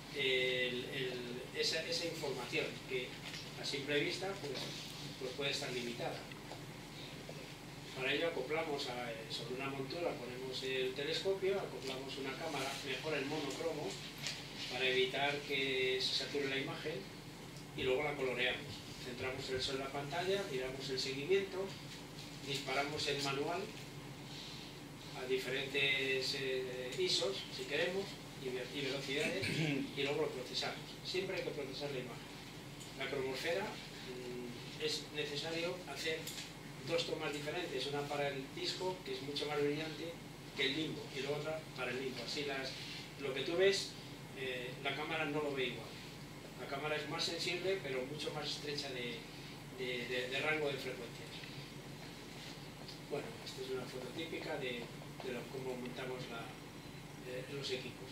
esa información que a simple vista pues puede estar limitada. Para ello acoplamos sobre una montura, ponemos el telescopio, acoplamos una cámara, mejor el monocromo, para evitar que se sature la imagen, y luego la coloreamos. Centramos el sol en la pantalla, miramos el seguimiento, disparamos el manual a diferentes ISOs, si queremos, y velocidades, y luego lo procesamos. Siempre hay que procesar la imagen. La cromosfera es necesario hacer 2 tomas diferentes, una para el disco, que es mucho más brillante que el limbo, y luego otra para el limbo. Así lo que tú ves, la cámara no lo ve igual. La cámara es más sensible, pero mucho más estrecha de rango de frecuencias. Bueno, esta es una foto típica de cómo montamos los equipos.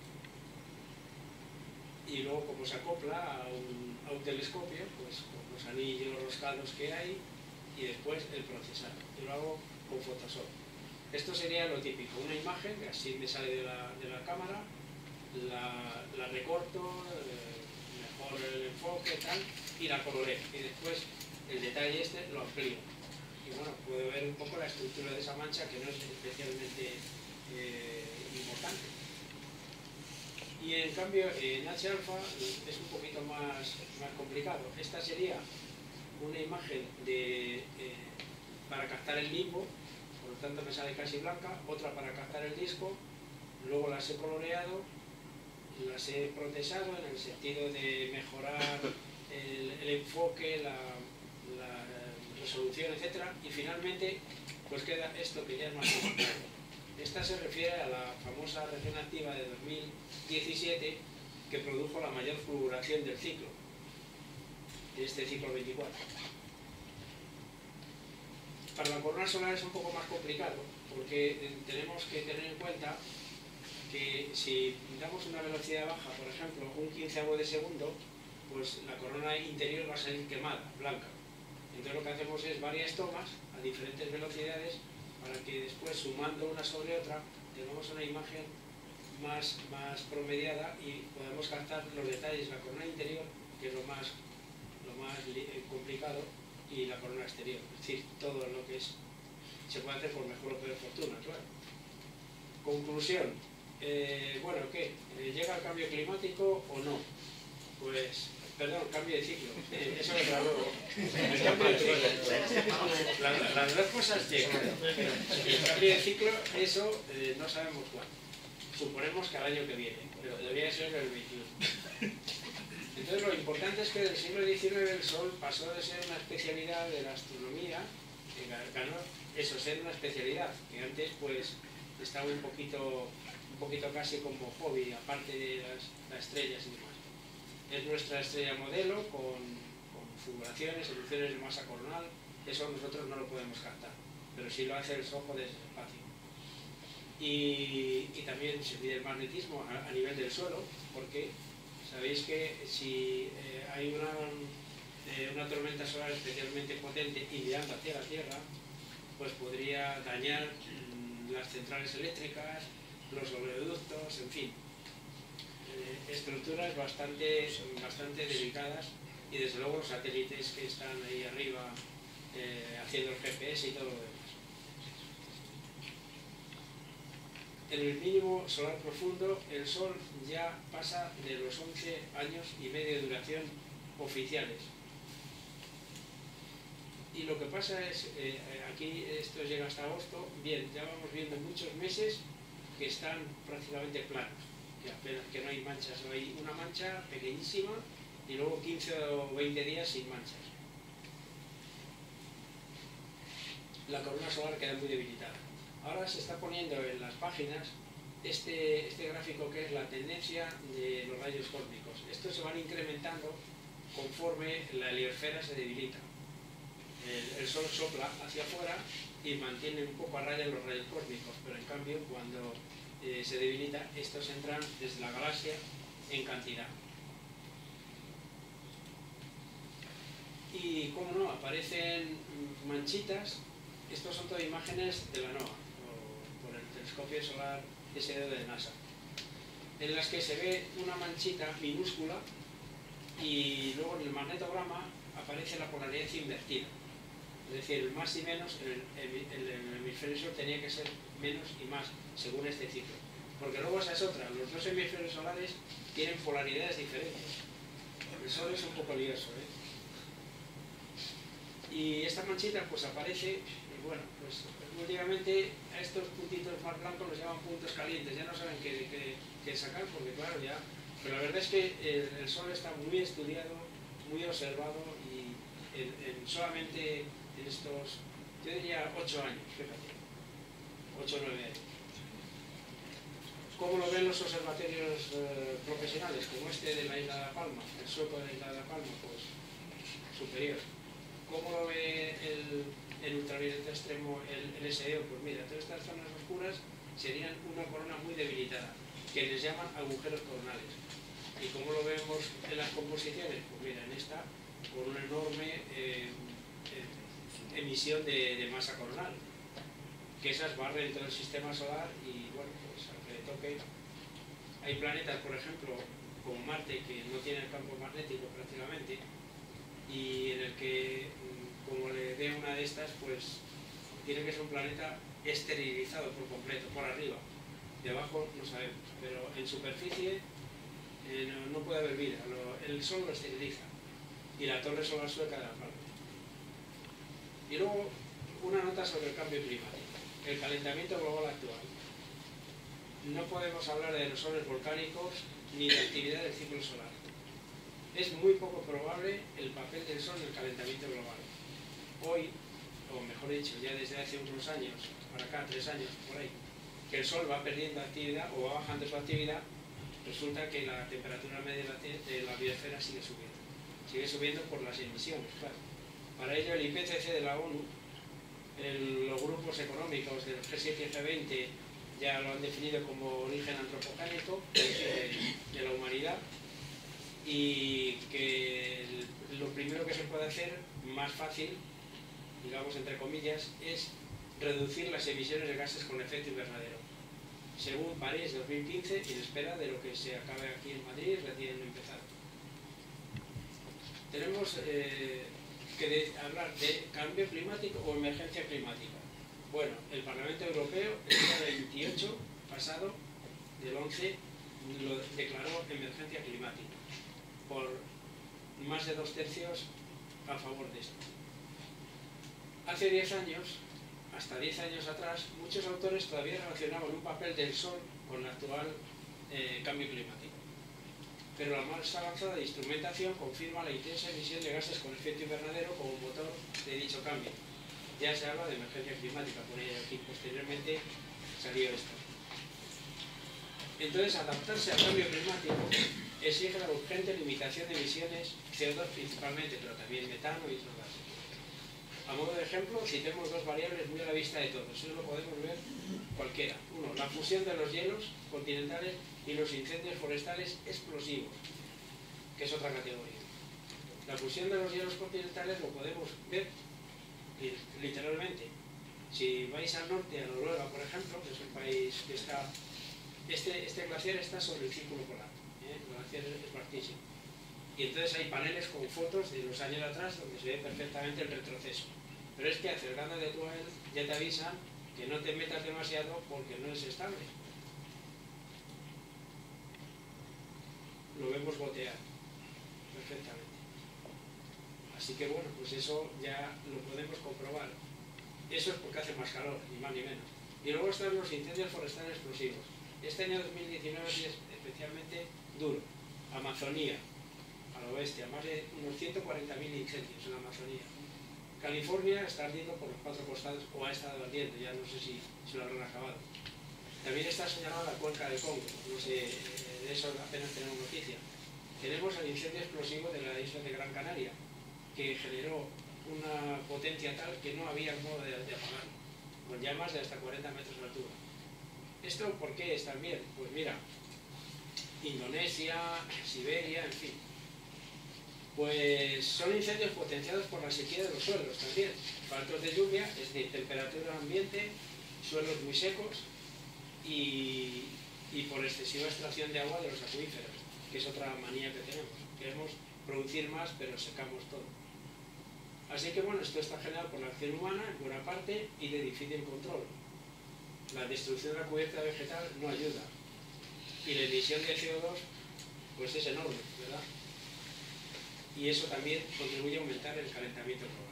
Y luego, como se acopla a un telescopio, pues con los anillos roscados que hay, y después el procesado. Yo lo hago con Photoshop. Esto sería lo típico, una imagen que así me sale de la cámara, la recorto, mejor el enfoque, tal, y la coloreo. Y después el detalle este lo amplío. Y bueno, puedo ver un poco la estructura de esa mancha, que no es especialmente importante. Y en cambio en H-alfa es un poquito más complicado. Esta sería una imagen para captar el limbo, por lo tanto me sale casi blanca, otra para captar el disco, luego las he coloreado, las he procesado en el sentido de mejorar el enfoque, la resolución, etcétera, y finalmente pues queda esto que ya es más complicado. Esta se refiere a la famosa región activa de 2017 que produjo la mayor fulguración del ciclo, de este ciclo 24. Para la corona solar es un poco más complicado, porque tenemos que tener en cuenta que si damos una velocidad baja, por ejemplo, un 15avo de segundo, pues la corona interior va a salir quemada, blanca. Entonces lo que hacemos es varias tomas a diferentes velocidades para que después, sumando una sobre otra, tengamos una imagen más promediada y podamos captar los detalles de la corona interior, que es lo más complicado, y la corona exterior. Es decir, todo lo que se puede hacer por mejor o peor fortuna, claro. Conclusión. Bueno, ¿qué? ¿Llega el cambio climático o no? Pues, perdón, cambio de ciclo. Eso es para luego. El cambio de ciclo. Las dos cosas llegan. El cambio de ciclo, eso no sabemos cuándo. Suponemos que al año que viene, pero debería ser el 21. Entonces lo importante es que del siglo XIX el Sol pasó de ser una especialidad de la astronomía, ganó eso, ser una especialidad, que antes pues estaba un poquito casi como hobby, aparte de las estrellas y demás. Es nuestra estrella modelo con fulguraciones, erupciones de masa coronal. Eso nosotros no lo podemos captar, pero sí lo hace el SOHO desde el espacio. Y también se mide el magnetismo a nivel del suelo, porque sabéis que si hay una tormenta solar especialmente potente y mirando hacia la Tierra, pues podría dañar las centrales eléctricas, los oleoductos, en fin. Estructuras bastante delicadas, y desde luego los satélites que están ahí arriba haciendo el GPS y todo lo demás. En el mínimo solar profundo, el Sol ya pasa de los 11 años y medio de duración oficiales. Y lo que pasa es, aquí esto llega hasta agosto, bien, ya vamos viendo muchos meses que están prácticamente planos, que no hay manchas, no hay una mancha pequeñísima y luego 15 o 20 días sin manchas. La corona solar queda muy debilitada. Ahora se está poniendo en las páginas este gráfico que es la tendencia de los rayos cósmicos. Estos se van incrementando conforme la heliosfera se debilita. El Sol sopla hacia afuera y mantiene un poco a raya los rayos cósmicos, pero en cambio cuando se debilita, estos entran desde la galaxia en cantidad. Y como no, aparecen manchitas. Estos son todas imágenes de la NOAA, por el telescopio solar SDO de NASA, en las que se ve una manchita minúscula y luego en el magnetograma aparece la polaridad invertida. Es decir, el más y menos en el hemisferio sur tenía que ser menos y más, según este ciclo. Porque luego esa es otra, los dos hemisferios solares tienen polaridades diferentes. El Sol es un poco lioso, Y esta manchita pues aparece, y bueno, pues últimamente a estos puntitos más blancos los llaman puntos calientes, ya no saben qué sacar porque claro ya, pero la verdad es que el Sol está muy estudiado, muy observado y solamente en estos, yo diría 8 años, fíjate, 8 o 9 años. ¿Cómo lo ven los observatorios profesionales, como este de la Isla de la Palma, el sueco de la Isla de la Palma, pues superior? ¿Cómo lo ve el ultravioleta extremo, el SEO? Pues mira, todas estas zonas oscuras serían una corona muy debilitada, que les llaman agujeros coronales. ¿Y cómo lo vemos en las composiciones? Pues mira, en esta, con una enorme emisión de masa coronal, que esas barren todo el sistema solar y bueno, pues al que le toque. Hay planetas, por ejemplo, como Marte, que no tiene el campo magnético prácticamente, y en el que, como le dé una de estas, pues tiene que ser un planeta esterilizado por completo, por arriba. De abajo no sabemos, pero en superficie no puede haber vida. El Sol lo esteriliza, y la torre solar sueca de la Palma. Y luego, una nota sobre el cambio climático, el calentamiento global actual. No podemos hablar de aerosoles volcánicos ni de actividad del ciclo solar. Es muy poco probable el papel del Sol en el calentamiento global. Hoy, o mejor dicho, ya desde hace unos años, para acá, 3 años, por ahí, que el Sol va perdiendo actividad o va bajando su actividad, resulta que la temperatura media de la biosfera sigue subiendo. Sigue subiendo por las emisiones, claro. Para ello, el IPCC de la ONU, los grupos económicos del G7 y G20 ya lo han definido como origen antropogénico de la humanidad, y que lo primero que se puede hacer, más fácil, digamos entre comillas, es reducir las emisiones de gases con efecto invernadero, según París 2015 y en espera de lo que se acabe aquí en Madrid recién empezado. Tenemos que hablar de cambio climático o emergencia climática. Bueno, el Parlamento Europeo el día 28 pasado, del 11, lo declaró emergencia climática, por más de 2/3 a favor de esto. Hace 10 años, hasta 10 años atrás, muchos autores todavía relacionaban un papel del Sol con el actual cambio climático. Pero la más avanzada instrumentación confirma la intensa emisión de gases con efecto invernadero como motor de dicho cambio. Ya se habla de emergencia climática, por ello aquí posteriormente salió esto. Entonces, adaptarse al cambio climático exige la urgente limitación de emisiones CO2 principalmente, pero también metano y otros gases. A modo de ejemplo, citemos dos variables muy a la vista de todos, eso lo podemos ver cualquiera. Uno, la fusión de los hielos continentales y los incendios forestales explosivos, que es otra categoría. La fusión de los hielos continentales lo podemos ver literalmente. Si vais al norte, a Noruega, por ejemplo, que es un país que está... Este glaciar está sobre el círculo polar, el glaciar es vastísimo. Y entonces hay paneles con fotos de los años atrás donde se ve perfectamente el retroceso. Pero es que acercándote tú a él ya te avisan que no te metas demasiado porque no es estable. lo vemos gotear perfectamente. Así que bueno, pues eso ya lo podemos comprobar. Eso es porque hace más calor, ni más ni menos. Y luego están los incendios forestales explosivos. Este año 2019 es especialmente duro. Amazonía, a lo bestia, más de unos 140.000 incendios en la Amazonía. California está ardiendo por los 4 costados, o ha estado ardiendo, ya no sé si lo habrán acabado. También está señalada la cuenca del Congo, no sé, de eso apenas tenemos noticia. Tenemos el incendio explosivo de la isla de Gran Canaria, que generó una potencia tal que no había modo de apagarlo, con llamas de hasta 40 metros de altura. ¿Esto por qué es tan bien? Pues mira, Indonesia, Siberia, en fin. Pues son incendios potenciados por la sequía de los suelos también. Faltos de lluvia, es decir, temperatura ambiente, suelos muy secos y por excesiva extracción de agua de los acuíferos, que es otra manía que tenemos. Queremos producir más, pero secamos todo. Así que bueno, esto está generado por la acción humana en buena parte y de difícil control. La destrucción de la cubierta vegetal no ayuda. Y la emisión de CO2 pues es enorme, ¿verdad? Y eso también contribuye a aumentar el calentamiento global.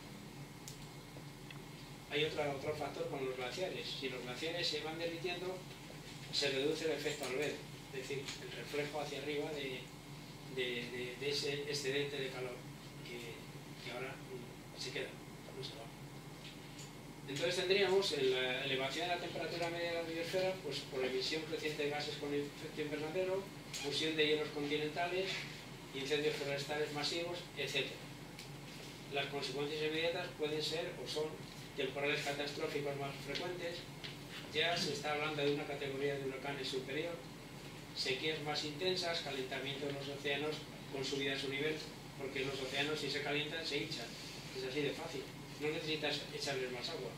Hay otro factor con los glaciares. Si los glaciares se van derritiendo, se reduce el efecto albedo, es decir, el reflejo hacia arriba de ese excedente de calor que ahora se queda, no se va. Entonces tendríamos la elevación de la temperatura media de la biosfera pues, por emisión creciente de gases con efecto invernadero, fusión de hielos continentales, incendios forestales masivos, etc. Las consecuencias inmediatas pueden ser o son temporales catastróficos más frecuentes, ya se está hablando de una categoría de huracanes superior, sequías más intensas, calentamiento de los océanos con subida a su nivel, porque los océanos si se calientan se hinchan, es así de fácil, no necesitas echarles más agua.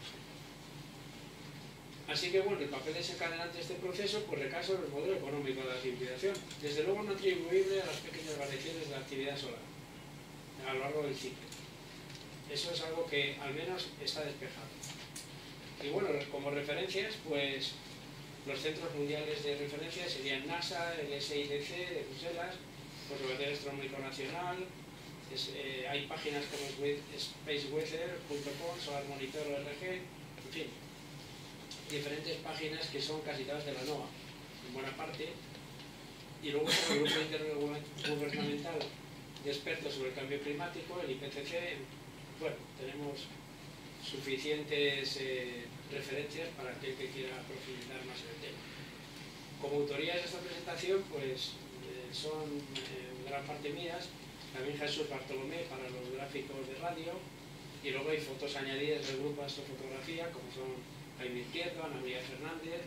Así que bueno, el papel desencadenante de este proceso pues recae sobre el modelo económico de la civilización, desde luego no atribuible a las pequeñas variaciones de la actividad solar a lo largo del ciclo. Eso es algo que al menos está despejado. Y bueno, como referencias, pues los centros mundiales de referencia serían NASA, el SIDC de Bruselas, Observatorio Astronómico Nacional, hay páginas como spaceweather.com, Solar Monitor ORG, en fin, diferentes páginas que son casi todas de la NOAA, en buena parte, y luego está el grupo intergubernamental de expertos sobre el cambio climático, el IPCC. Bueno, tenemos suficientes referencias para aquel que quiera profundizar más en el tema. Como autorías de esta presentación, pues son en gran parte mías, también Jesús Bartolomé para los gráficos de radio, y luego hay fotos añadidas del grupo de astrofotografía, como son Jaime Izquierdo, Ana María Fernández,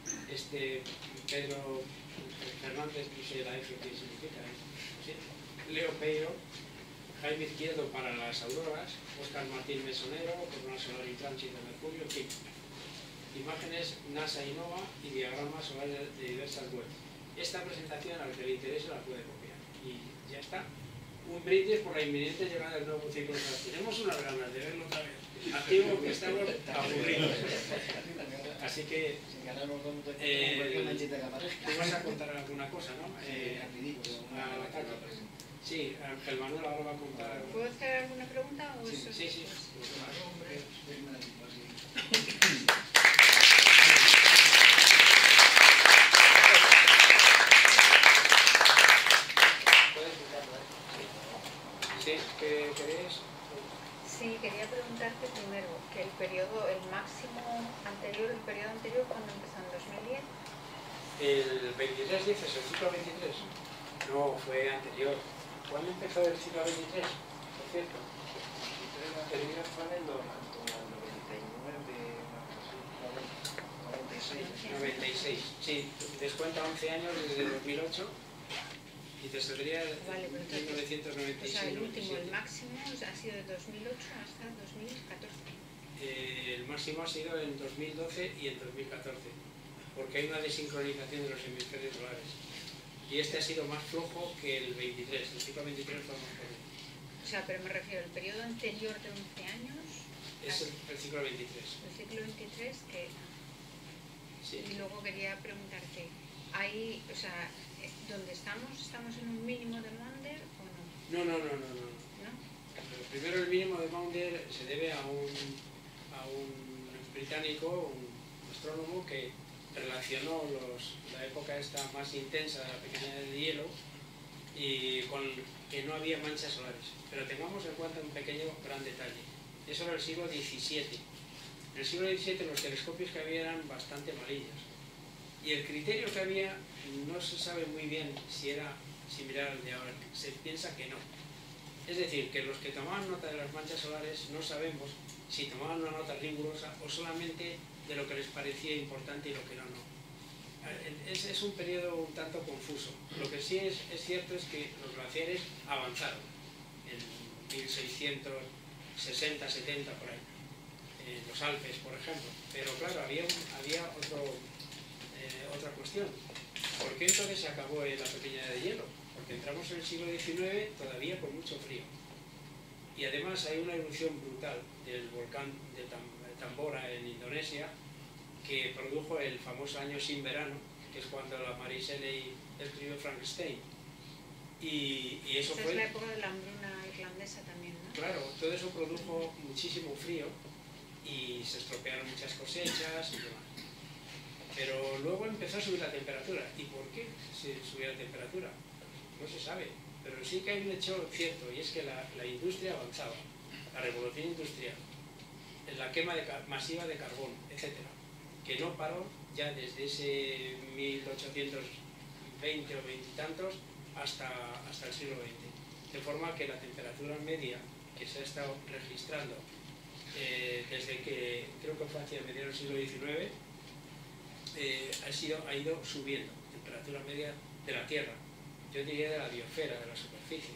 Pedro Fernández, no sé la F que significa, ¿sí? Leo Peiro, Jaime Izquierdo para las auroras, Óscar Martín Mesonero, Corona Solar y Tránsito de Mercurio, en fin. Imágenes NASA y NOAA y diagramas solares de diversas webs. Esta presentación, al que le interese, la puede copiar. Y ya está. Un brindis por la inminente llegada del nuevo ciclo solar. Tenemos unas ganas de verlo otra vez. Activo que estamos aburridos. Así que tú vas a contar alguna cosa, ¿no? Sí, Ángel Manuel ahora va a contar. ¿Puedo hacer alguna pregunta? O Sí, eso? sí. ¿Sí? ¿Qué queréis? Sí, quería preguntarte primero que el periodo, el máximo anterior, el periodo anterior, ¿cuándo empezó? ¿En 2010? El 23 dices, el ciclo 23. No, fue anterior. ¿Cuándo empezó el ciclo 23? Por cierto. El anterior fue en el 99, 96. Sí, descuenta 11 años desde 2008 y te saldría Vale, pero entonces, 1996. o sea, el último, 97. el máximo ha sido de 2008 hasta 2014. El máximo ha sido en 2012 y en 2014, porque hay una desincronización de los hemisferios solares. Y este ha sido más flojo que el 23, el ciclo 23 fue más flojo. O sea, pero me refiero al periodo anterior de 11 años, Es el ciclo 23. el ciclo 23, que... Sí. Y luego quería preguntarte, ahí, o sea, ¿dónde estamos en un mínimo de Maunder o no? No. ¿No? Primero, el mínimo de Maunder se debe a un británico, un astrónomo, que relacionó la época esta más intensa de la pequeña edad de hielo y con que no había manchas solares. Pero tengamos en cuenta un pequeño gran detalle. Eso era el siglo XVII. En el siglo XVII los telescopios que había eran bastante malillos. Y el criterio que había no se sabe muy bien si era similar al de ahora. Se piensa que no. Es decir, que los que tomaban nota de las manchas solares no sabemos si tomaban una nota rigurosa o solamente de lo que les parecía importante y lo que no. Es un periodo un tanto confuso. Lo que sí es cierto es que los glaciares avanzaron en 1660, 70 por ahí, en los Alpes, por ejemplo. Pero claro, había otra cuestión. ¿Por qué entonces se acabó la pequeña edad de hielo? Porque entramos en el siglo XIX todavía con mucho frío. Y además hay una erupción brutal del volcán de Tambora en Indonesia, que produjo el famoso año sin verano, que es cuando la Mary Shelley escribió Frankenstein. Y eso fue... es la época de la hambruna irlandesa también, ¿no? Claro, todo eso produjo muchísimo frío y se estropearon muchas cosechas y demás. Pero luego empezó a subir la temperatura. ¿Y por qué se subió la temperatura? No se sabe. Pero sí que hay un hecho cierto, y es que la industria avanzaba, la revolución industrial, la quema masiva de carbón, etc., que no paró ya desde ese 1820 o veintitantos hasta el siglo XX. De forma que la temperatura media que se ha estado registrando desde que, creo que fue hacia mediados del siglo XIX, ha ido subiendo, temperatura media de la Tierra, yo diría de la biosfera, de la superficie,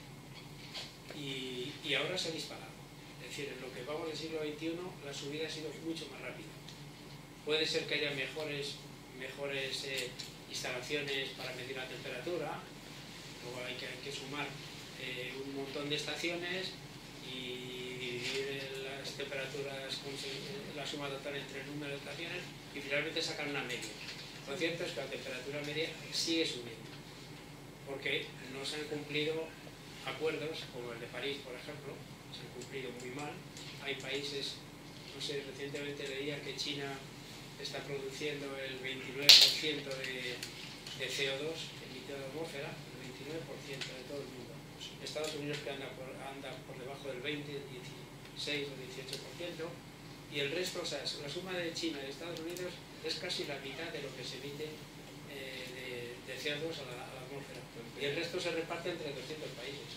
y ahora se ha disparado. Es decir, en lo que vamos del siglo XXI, la subida ha sido mucho más rápida. Puede ser que haya mejores instalaciones para medir la temperatura, luego hay que sumar un montón de estaciones y dividir las temperaturas, la suma total entre el número de estaciones y finalmente sacar una media. Lo cierto es que la temperatura media sigue subiendo, porque no se han cumplido acuerdos como el de París, por ejemplo, se han cumplido muy mal. Hay países, no sé, recientemente leía que China está produciendo el 29% de CO2 emitido a la atmósfera, el 29% de todo el mundo. Estados Unidos que anda por debajo del 20, 16 o 18%, y el resto, o sea, la suma de China y Estados Unidos es casi la mitad de lo que se emite de CO2 a la atmósfera. Y el resto se reparte entre 200 países.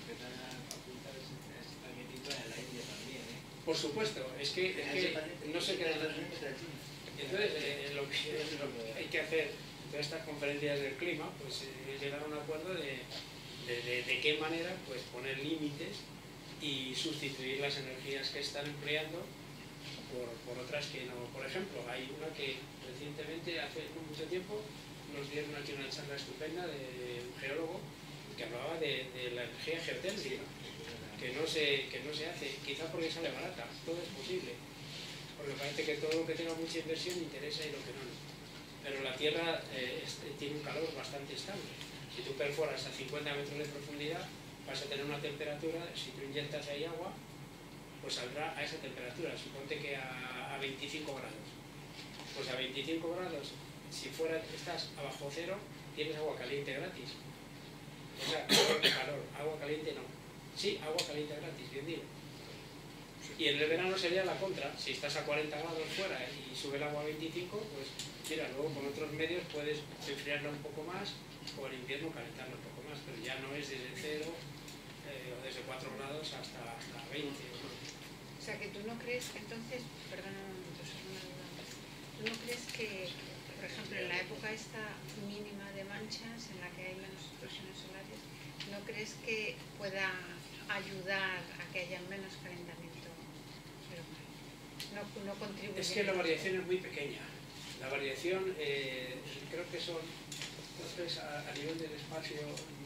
Por supuesto, es que no se queda nada. Entonces, lo que hay que hacer en todas estas conferencias del clima, pues es llegar a un acuerdo de qué manera pues poner límites y sustituir las energías que están empleando por otras que no. Por ejemplo, hay una que recientemente, hace mucho tiempo, nos dieron aquí una charla estupenda de un geólogo que hablaba de la energía geotérmica, que no se hace, quizá porque sale barata, todo es posible, porque parece que todo lo que tenga mucha inversión interesa y lo que no. Pero la Tierra tiene un calor bastante estable. Si tú perforas a 50 metros de profundidad, vas a tener una temperatura, si tú inyectas ahí agua, pues saldrá a esa temperatura. Suponte que a 25 grados. Pues a 25 grados, si estás abajo cero, tienes agua caliente gratis. O sea, calor, agua caliente no. Sí, agua caliente gratis, bien digo. Y en el verano sería la contra. Si estás a 40 grados fuera y sube el agua a 25, pues mira, luego con otros medios puedes enfriarla un poco más o en invierno calentarla un poco más, pero ya no es desde 0 o desde 4 grados hasta 20. O sea, que tú no crees que entonces, perdona un momento, eso es una duda más. ¿Tú no crees que, por ejemplo, en la época esta mínima de manchas, en la que hay menos explosiones solares, no crees que pueda ayudar a que haya menos calentamiento global? No contribuye. Es que la variación es muy pequeña. La variación, creo que son, entonces, a nivel del espacio,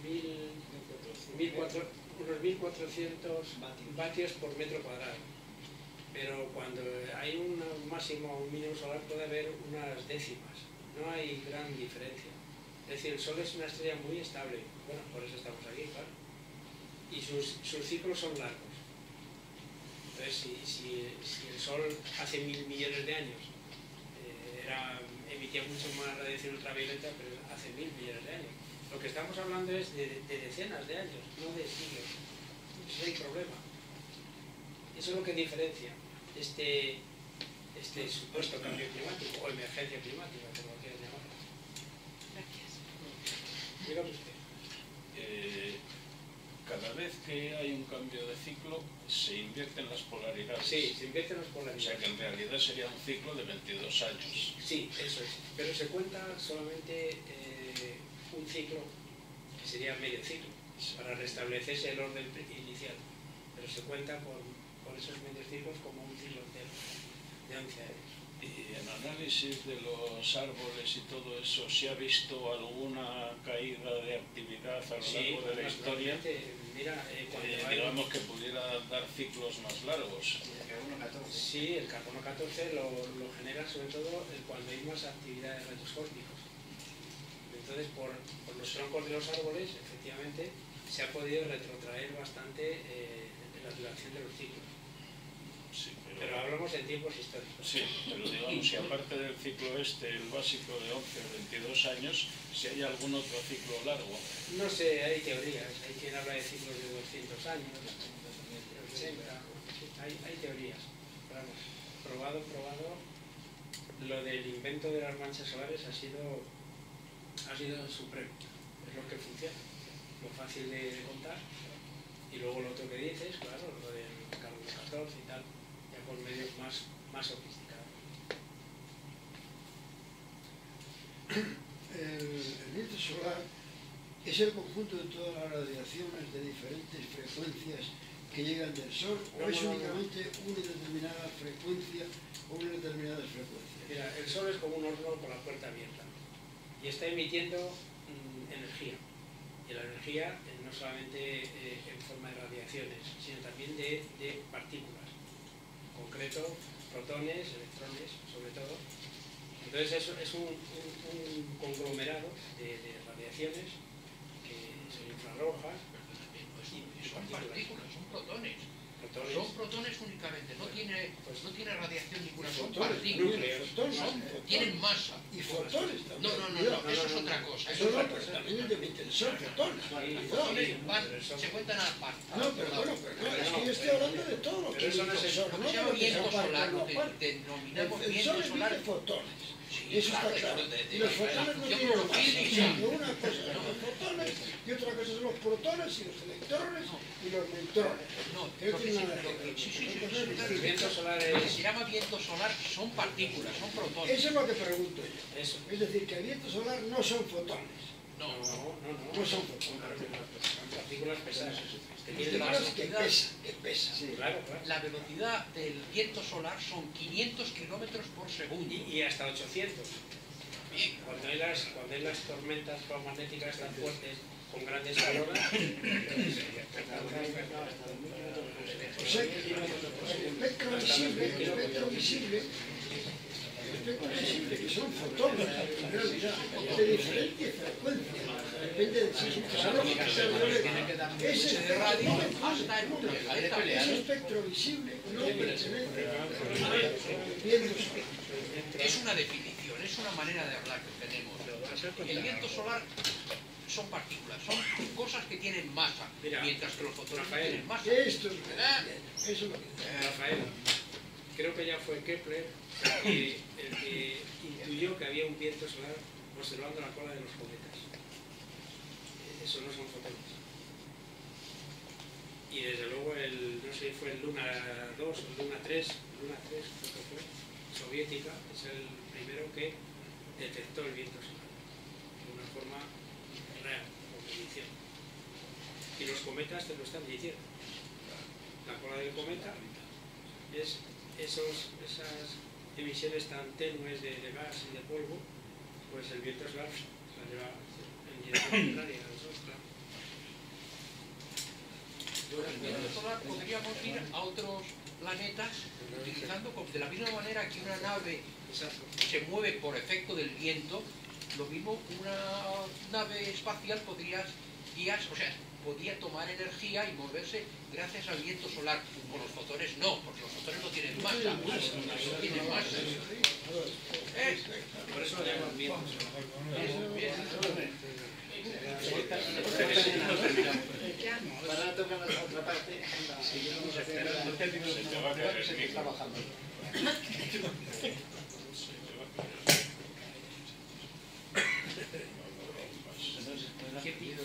unos 1400 vatios por metro cuadrado. Pero cuando hay un máximo o un mínimo solar puede haber unas décimas. No hay gran diferencia. decir, el Sol es una estrella muy estable, bueno, por eso estamos aquí, claro. Y sus ciclos son largos. Entonces, si el Sol hace 1000 millones de años emitía mucho más radiación ultravioleta, pero hace 1000 millones de años. Lo que estamos hablando es de decenas de años, no de siglos. Ese es el problema. Eso es lo que diferencia este supuesto cambio climático o emergencia climática, como lo quieran llamar. Gracias. Dígame usted. Cada vez que hay un cambio de ciclo se invierten las polaridades. Sí, se invierten las O polaridades. sea que en realidad sería un ciclo de 22 años. Sí, eso es. Pero se cuenta solamente un ciclo, que sería medio ciclo, para restablecerse el orden inicial. Pero se cuenta por esos medios ciclos como un ciclo entero, de 11 años. Y en análisis de los árboles y todo eso, ¿se ha visto alguna caída de actividad a lo largo de la historia? Mira, Digamos que pudiera dar ciclos más largos. El carbono 14. Sí, el carbono 14 lo genera sobre todo cuando hay más actividad de rayos cósmicos. Entonces, por los troncos de los árboles, efectivamente, se ha podido retrotraer bastante la duración de los ciclos. Sí, Pero hablamos en tiempos históricos. Sí, pero digamos que aparte del ciclo el básico de 11 o 22 años, si hay algún otro ciclo largo. No sé, hay teorías. Hay quien habla de ciclos de 200 años, de 80, hay teorías. Pero vamos, probado, lo del invento de las manchas solares ha sido supremo. Es lo que funciona, lo fácil de contar. Y luego lo otro que dices, claro, lo del carbono 14 y tal, ya con medios más sofisticados. El viento solar es el conjunto de todas las radiaciones de diferentes frecuencias que llegan del Sol, o es únicamente una determinada frecuencia o unas determinadas frecuencias. Mira, el Sol es como un horno con la puerta abierta y está emitiendo energía. Y la energía no solamente en forma de radiaciones, sino también de partículas. En concreto, protones, electrones, sobre todo. Entonces es un conglomerado de radiaciones que son infrarrojas. Son partículas, son protones. Protones. Son protones únicamente, no tiene radiación ninguna, son Fotones, partículas. núcleos, Tienen masa. Y fotones también. No, eso es otra cosa. Eso no, pero también emiten son fotones. Se cuentan aparte. No, pero bueno, es que yo estoy hablando de todo lo que Pero eso no emite el es Sol, Lo no que se de llama lo que se viento aparte, solar, no lo que aparte. denominamos El viento Sol solar. emite fotones. Sí, Y eso está claro, claro. de Y los fotones no yo tienen creo que sí. una cosa son los fotones y otra cosa son los protones y los electrones y los neutrones. No, Que no lo que tienen sí, nada que lo que- ver. sí, Son cosas claro. El distintas. viento solar Lo que es... se llama viento solar son partículas, son protones. Eso es lo que pregunto yo. Eso. Es decir, que el viento solar no son fotones. No son fotones. Son partículas pesadas. Que Usted tienen la masa. que pesan. Claro, claro. La velocidad del viento solar son 500 kilómetros por segundo. Y hasta 800. Cuando hay las tormentas magnéticas tan fuertes, con grandes caloras, O sea, que el espectro visible, que son fotones, en realidad, de diferentes frecuencias. Depende de si es ese de radio hasta el ese espectro visible no pertenece al viento solar. Es una definición, es una manera de hablar que tenemos. El viento solar son partículas, son cosas que tienen masa, Mira, mientras que los fotones no Rafael, tienen masa. Esto es eso es lo que Rafael, creo que ya fue Kepler el que intuyó que había un viento solar observando la cola de los cometas. Eso no son fotones. Y desde luego no sé si fue el Luna 2 o el Luna 3, creo que fue, soviética, es el primero que detectó el viento solar de una forma real, con medición. Y los cometas te lo están diciendo. La cola del cometa es esas emisiones tan tenues de gas y de polvo, pues el viento solar la lleva en dirección contraria al sol, claro. El viento solar podríamos ir a otros planetas utilizando de la misma manera que una nave Exacto. se mueve por efecto del viento, Lo mismo una nave espacial podía tomar energía y moverse gracias al viento solar. Con los fotones no, porque los fotones no tienen masa. No tienen masa. Por eso lo llaman viento. Para no tocar la otra parte, seguimos haciendo la... Se está bajando. ¿Qué pido?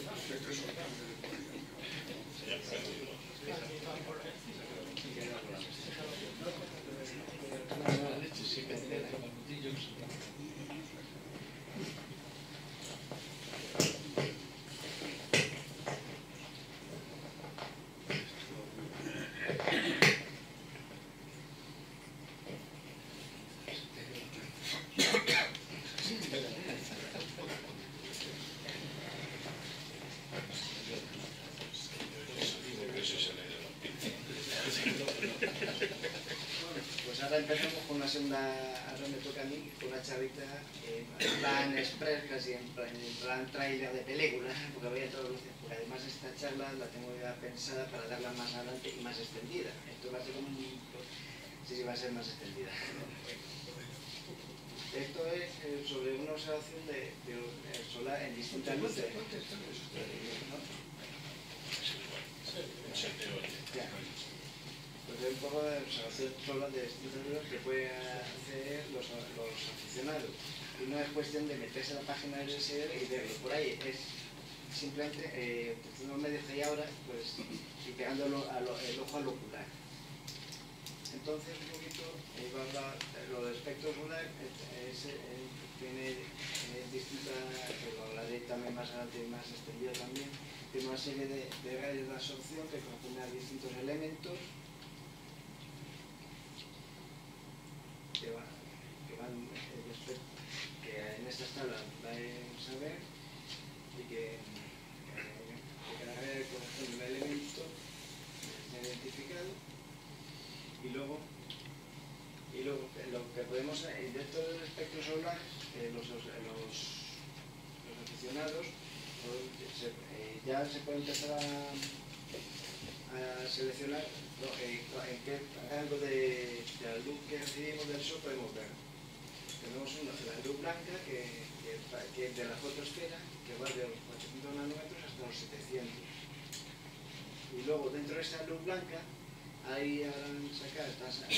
Pues ahora empezamos con una segunda, ahora me toca a mí, con una charrita en plan express, casi en plan trailer de película, porque voy a todos los días, porque además esta charla la tengo ya pensada para darla más adelante y más extendida. Esto va a ser como un... sí, va a ser más extendida. Esto es sobre una observación de solar en distintas luces. Pues hay un poco de observación solar de distintas luces que pueden hacer los aficionados. Y no es cuestión de meterse a la página del SR y verlo. Por ahí es simplemente utilizando los medios que hay ahora, pues, y pegándolo el ojo al ocular. Entonces, un poquito, va a hablar, lo del espectro solar tiene distintas, lo hablaré también más adelante y más extendido también, tiene una serie de rayos de absorción que corresponden a distintos elementos que en estas tablas vais a ver y que cada vez corresponde a un elemento que está identificado. Y luego lo que podemos, dentro del espectro solar, los aficionados ya se puede empezar a seleccionar en qué rango de la luz que recibimos del sol podemos ver. Tenemos la luz blanca que de la fotosfera, que va de los 400 nanómetros hasta los 700. Y luego dentro de esta luz blanca, ahí han sacado,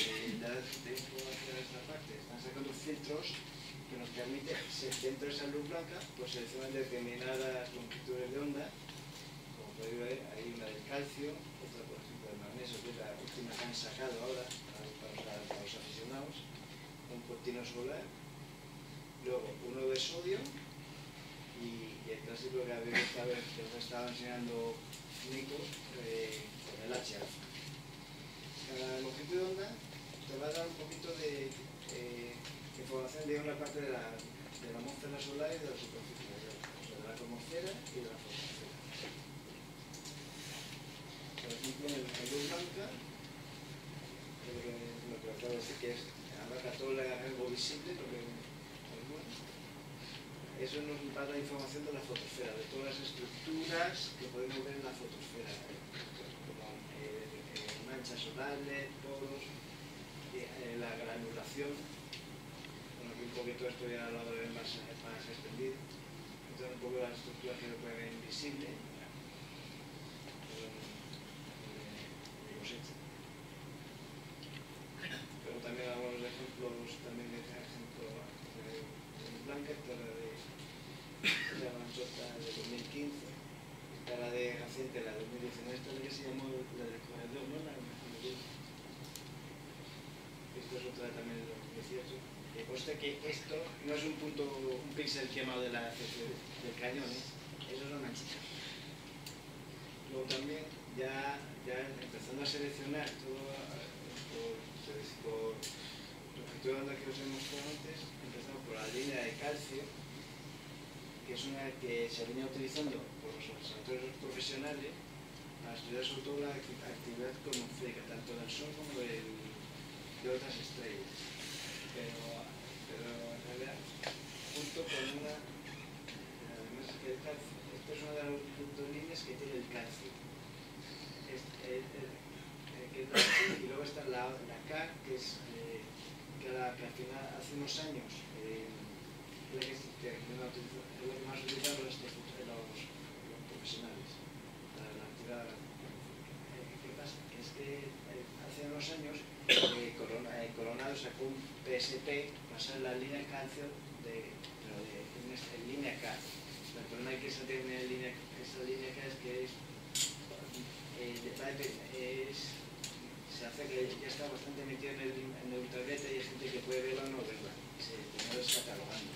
esta parte, están sacando filtros que nos permiten, dentro de esa luz blanca, pues seleccionar determinadas longitudes de onda. Como podéis ver, hay una del calcio, otra por ejemplo del magnesio, que es la última que han sacado ahora para los aficionados, un continuo solar, luego uno de sodio y el clásico que habéis visto que os estaba enseñando Nico con el H alfa. Cada longitud de onda te va a dar un poquito de información de una parte de la atmósfera solar y de la superficie, de la cromosfera y de la fotosfera. Por ejemplo, en luz blanca, lo que acabo de decir que es abarca todo el rango visible, eso nos va a dar información de la fotosfera, de todas las estructuras que podemos ver en la fotosfera, como manchas solares, poros, la granulación. Bueno, aquí un poquito esto ya lo veré más extendido. Entonces un poco las estructuras que se pueden ver invisibles. Pero también algunos ejemplos, también de ejemplo de blanca, esta es la manchota de 2015, esta es la de reciente, la de 2019, esta es la que se llamó la del corredor, ¿no? Esto es otra también de 2018. Que conste que esto no es un píxel quemado del cañón, eso es una manchita. Luego también, ya empezando a seleccionar todo por longitud de onda que os he mostrado antes, empezamos por la línea de calcio, que es una que se viene utilizando por los observatorios profesionales para estudiar sobre todo la actividad cromosférica, tanto del Sol como de otras estrellas. Pero en realidad, junto con una del calcio. Esta es una de las dos líneas que tiene el calcio. Que es la H, y luego está la K, que es que al final, hace unos años, es la que más utilizan los profesionales para la actividad. ¿Qué pasa? Que es que hace unos años Coronado sacó un PSP basado en la línea calcio en línea K. El problema es que esa línea K es que se hace que ya está bastante metido en el ultravioleta y hay gente que puede verla o no verla. Se terminó descatalogando.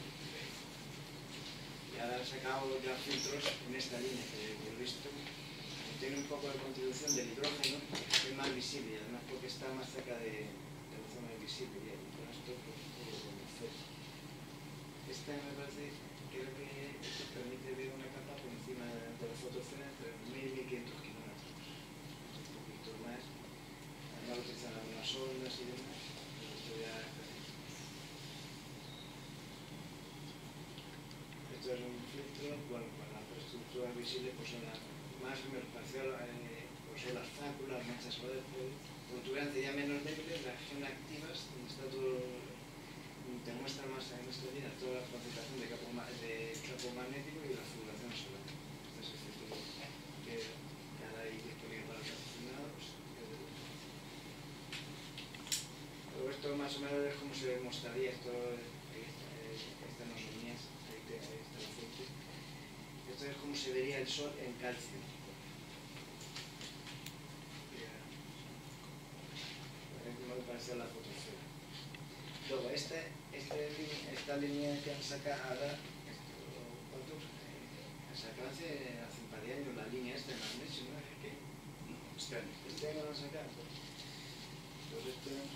Y ahora han sacado ya filtros en esta línea que he visto. Tiene un poco de contribución del hidrógeno, que es más visible, además porque está más cerca de la zona visible. Y con esto pues, puedo conocer. Esta me parece, creo que esto permite ver una capa por encima de la fotosfera entre 1000 y 1500 kilómetros. Un poquito más. Además lo utilizan algunas ondas y demás. Pero esto ya esto es un filtro, bueno, para la estructura visible pues son más o menos parcial, pues son las fáculas, manchas solares, protuberancias ya menos débiles, reacción activas, está todo, te muestra más en esta línea toda la concentración de campo magnético y la fluctuación solar. Este es el filtro que ahora hay disponible para los aficionados. Luego esto más o menos es como se mostraría esto, estas no son mías, ahí está el aceite. Esto es como se vería el sol en calcio. No me parecía la fotosfera. Luego, esta línea que han sacado ahora, sacaron hace un par de años la línea esta en magnesio, ¿no? ¿Qué? Este año la han sacado. Pues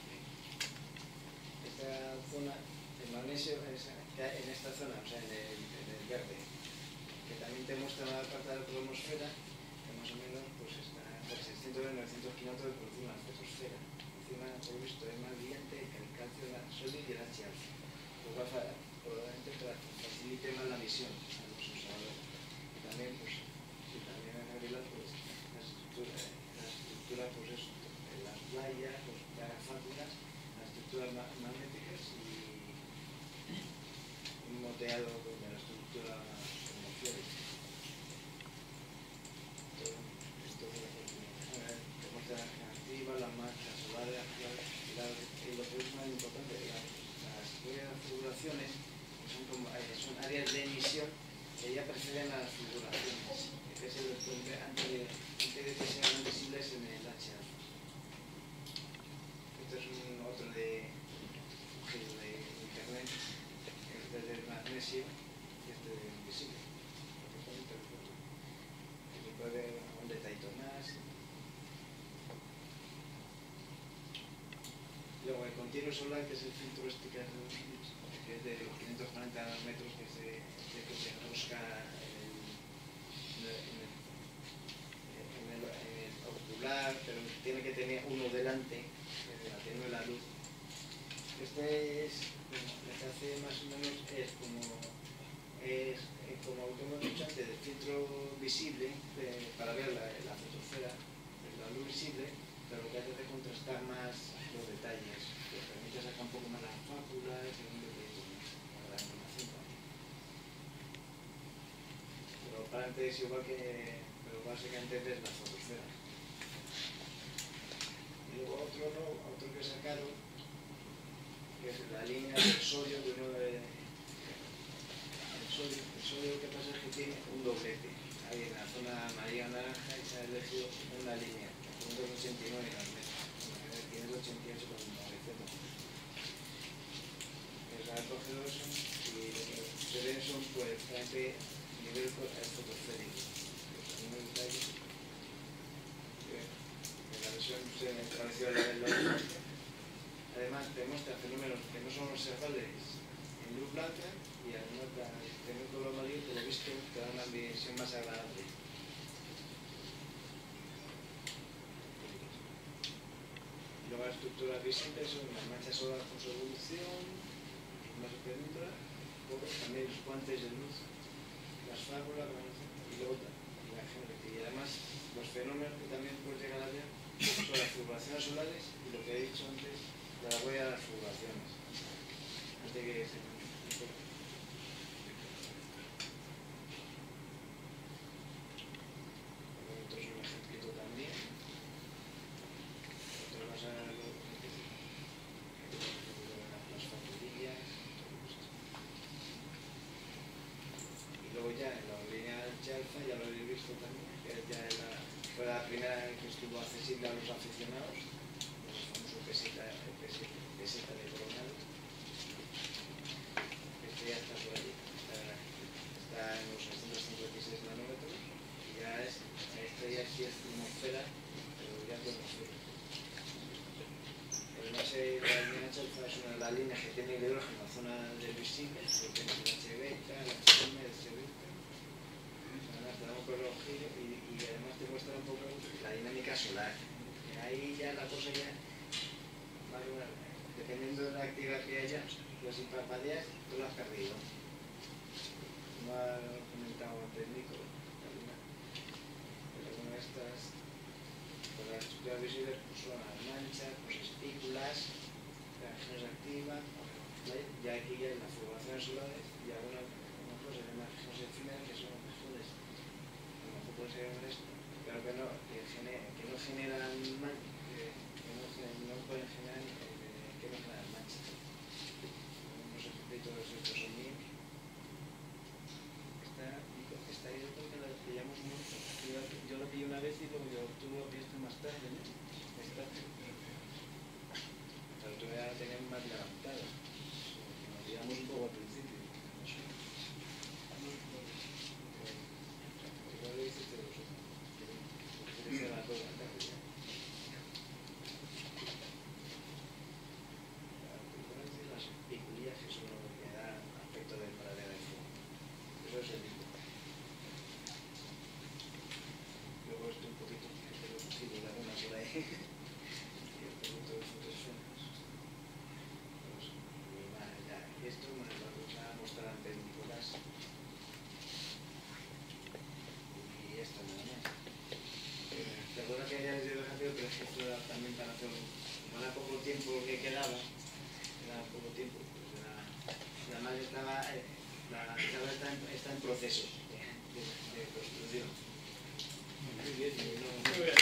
esta zona, el magnesio, en esta zona, o sea, en el verde, que también te muestra la parte de la cromosfera, que más o menos pues está entre 600 y 900 kilómetros por encima de la fotosfera. Encima, por lo visto, es más brillante que el calcio, la sodio y el H alfa. Probablemente facilite más la visión a los usuarios. Y también, pues, si también arregla pues, la estructura, pues eso, las playas, pues, las fáculas, las estructuras magnéticas y un moteado de la estructura atmosférica. Esto te muestra activa, las manchas solares, y lo que es más importante, las figuraciones son áreas de emisión que ya preceden a las figuraciones, que es el antes de que sean visibles en el H alfa. Esto es otro de internet, este del magnesio y este del invisible. Se puede ver un detallito más. Luego el continuo solar, que es el filtro este que es de los 540 metros, que se enrosca en el ocular, pero tiene que tener uno delante, la tenue la luz. Este es, lo que hace más o menos es como hemos dicho antes, del filtro visible para ver la fotosfera, la luz visible, pero lo que hace es contrastar más los detalles, que permite sacar un poco más las fáculas y un detallito más para la información también. Pero para antes es igual pero básicamente ves la fotosfera. Y luego otro que he sacado, que es la línea del sodio, de uno de el sodio lo que pasa es que tiene un doblete. Ahí en la zona amarilla naranja y se ha elegido una línea, con 2,89 tiene el 88 con 900. Es alcogeroso y lo que se ven son pues realmente nivel fotosférico. Un detalle en la versión se tradució el logo. Además te muestra fenómenos que no son observables en luz blanca y además tener un color amarillo, por lo visto, te da una visión más agradable. Y luego las estructuras visibles son las manchas solares con su evolución, más penumbra, también los guantes de luz, las las fábulas, y luego y además los fenómenos que también puedes llegar a ver son las fluctuaciones solares y lo que he dicho antes de la huella de las fluctuaciones. Antes que se me otro es un ejemplito también. Otra cosa las facturillas. Y luego ya en la línea alfa ya lo habéis visto también, que ya fue la primera que estuvo accesible a los aficionados, el famoso peseta de Coronado. Este ya está por allí, está en los 656 nanómetros y ya este ya sí es atmósfera, pero ya es atmósfera. Además la línea alfa es una de las líneas que tiene el hidrógeno en la zona del visible, porque tiene el HB, el HM, el HB. Y además te muestra un poco la dinámica solar. Ahí ya la cosa ya va a durar. Dependiendo de la actividad que haya, pues si parpadeas, tú lo has perdido. Como ha comentado antes Nico, pero bueno, estas, pues las estructuras visibles pues son las manchas, pues espículas, reacciones activas, ya aquí ya hay las fluctuaciones solares y algunas cosas de más reacciones efímeras que son reacciones. Puede ser esto, pero que no generan no pueden generar que no generan manchas. Unos ejemplitos estos son míos. Esta yo creo que la pillamos mucho. Yo la pillé una vez y luego tú lo viste más tarde, ¿no? Esta, pero tú ya la tenías más levantada. Nos pillamos un poco al principio. Igual lo hiciste vosotros. Esa era toda la tarde ya. Las piculillas que son lo que da aspecto del pradera de fuego. Eso es el mismo. Luego esto un poquito, que te lo he cogido de alguna por ahí. Y el producto de fotosféricos. Esto me lo va a mostrar ante Nicolás. Esto nada más. Perdona que haya sido rápido, pero es que esto era también para hacer, como era poco tiempo que quedaba, pues además la charla está en proceso de construcción. Muy bien, muy bien.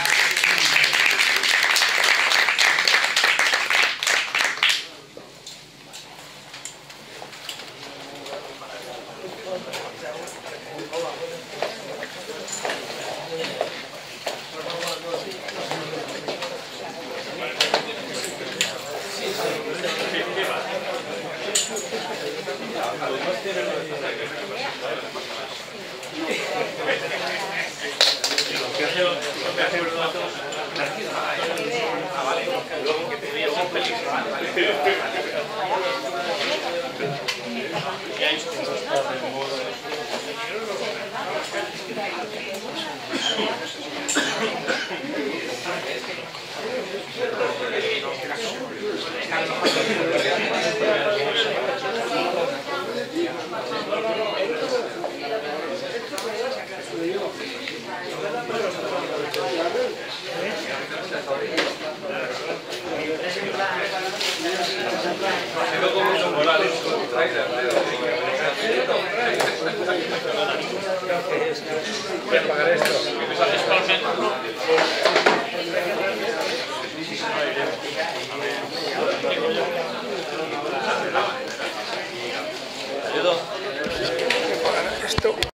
Voy a pagar esto. ¿Ayudo?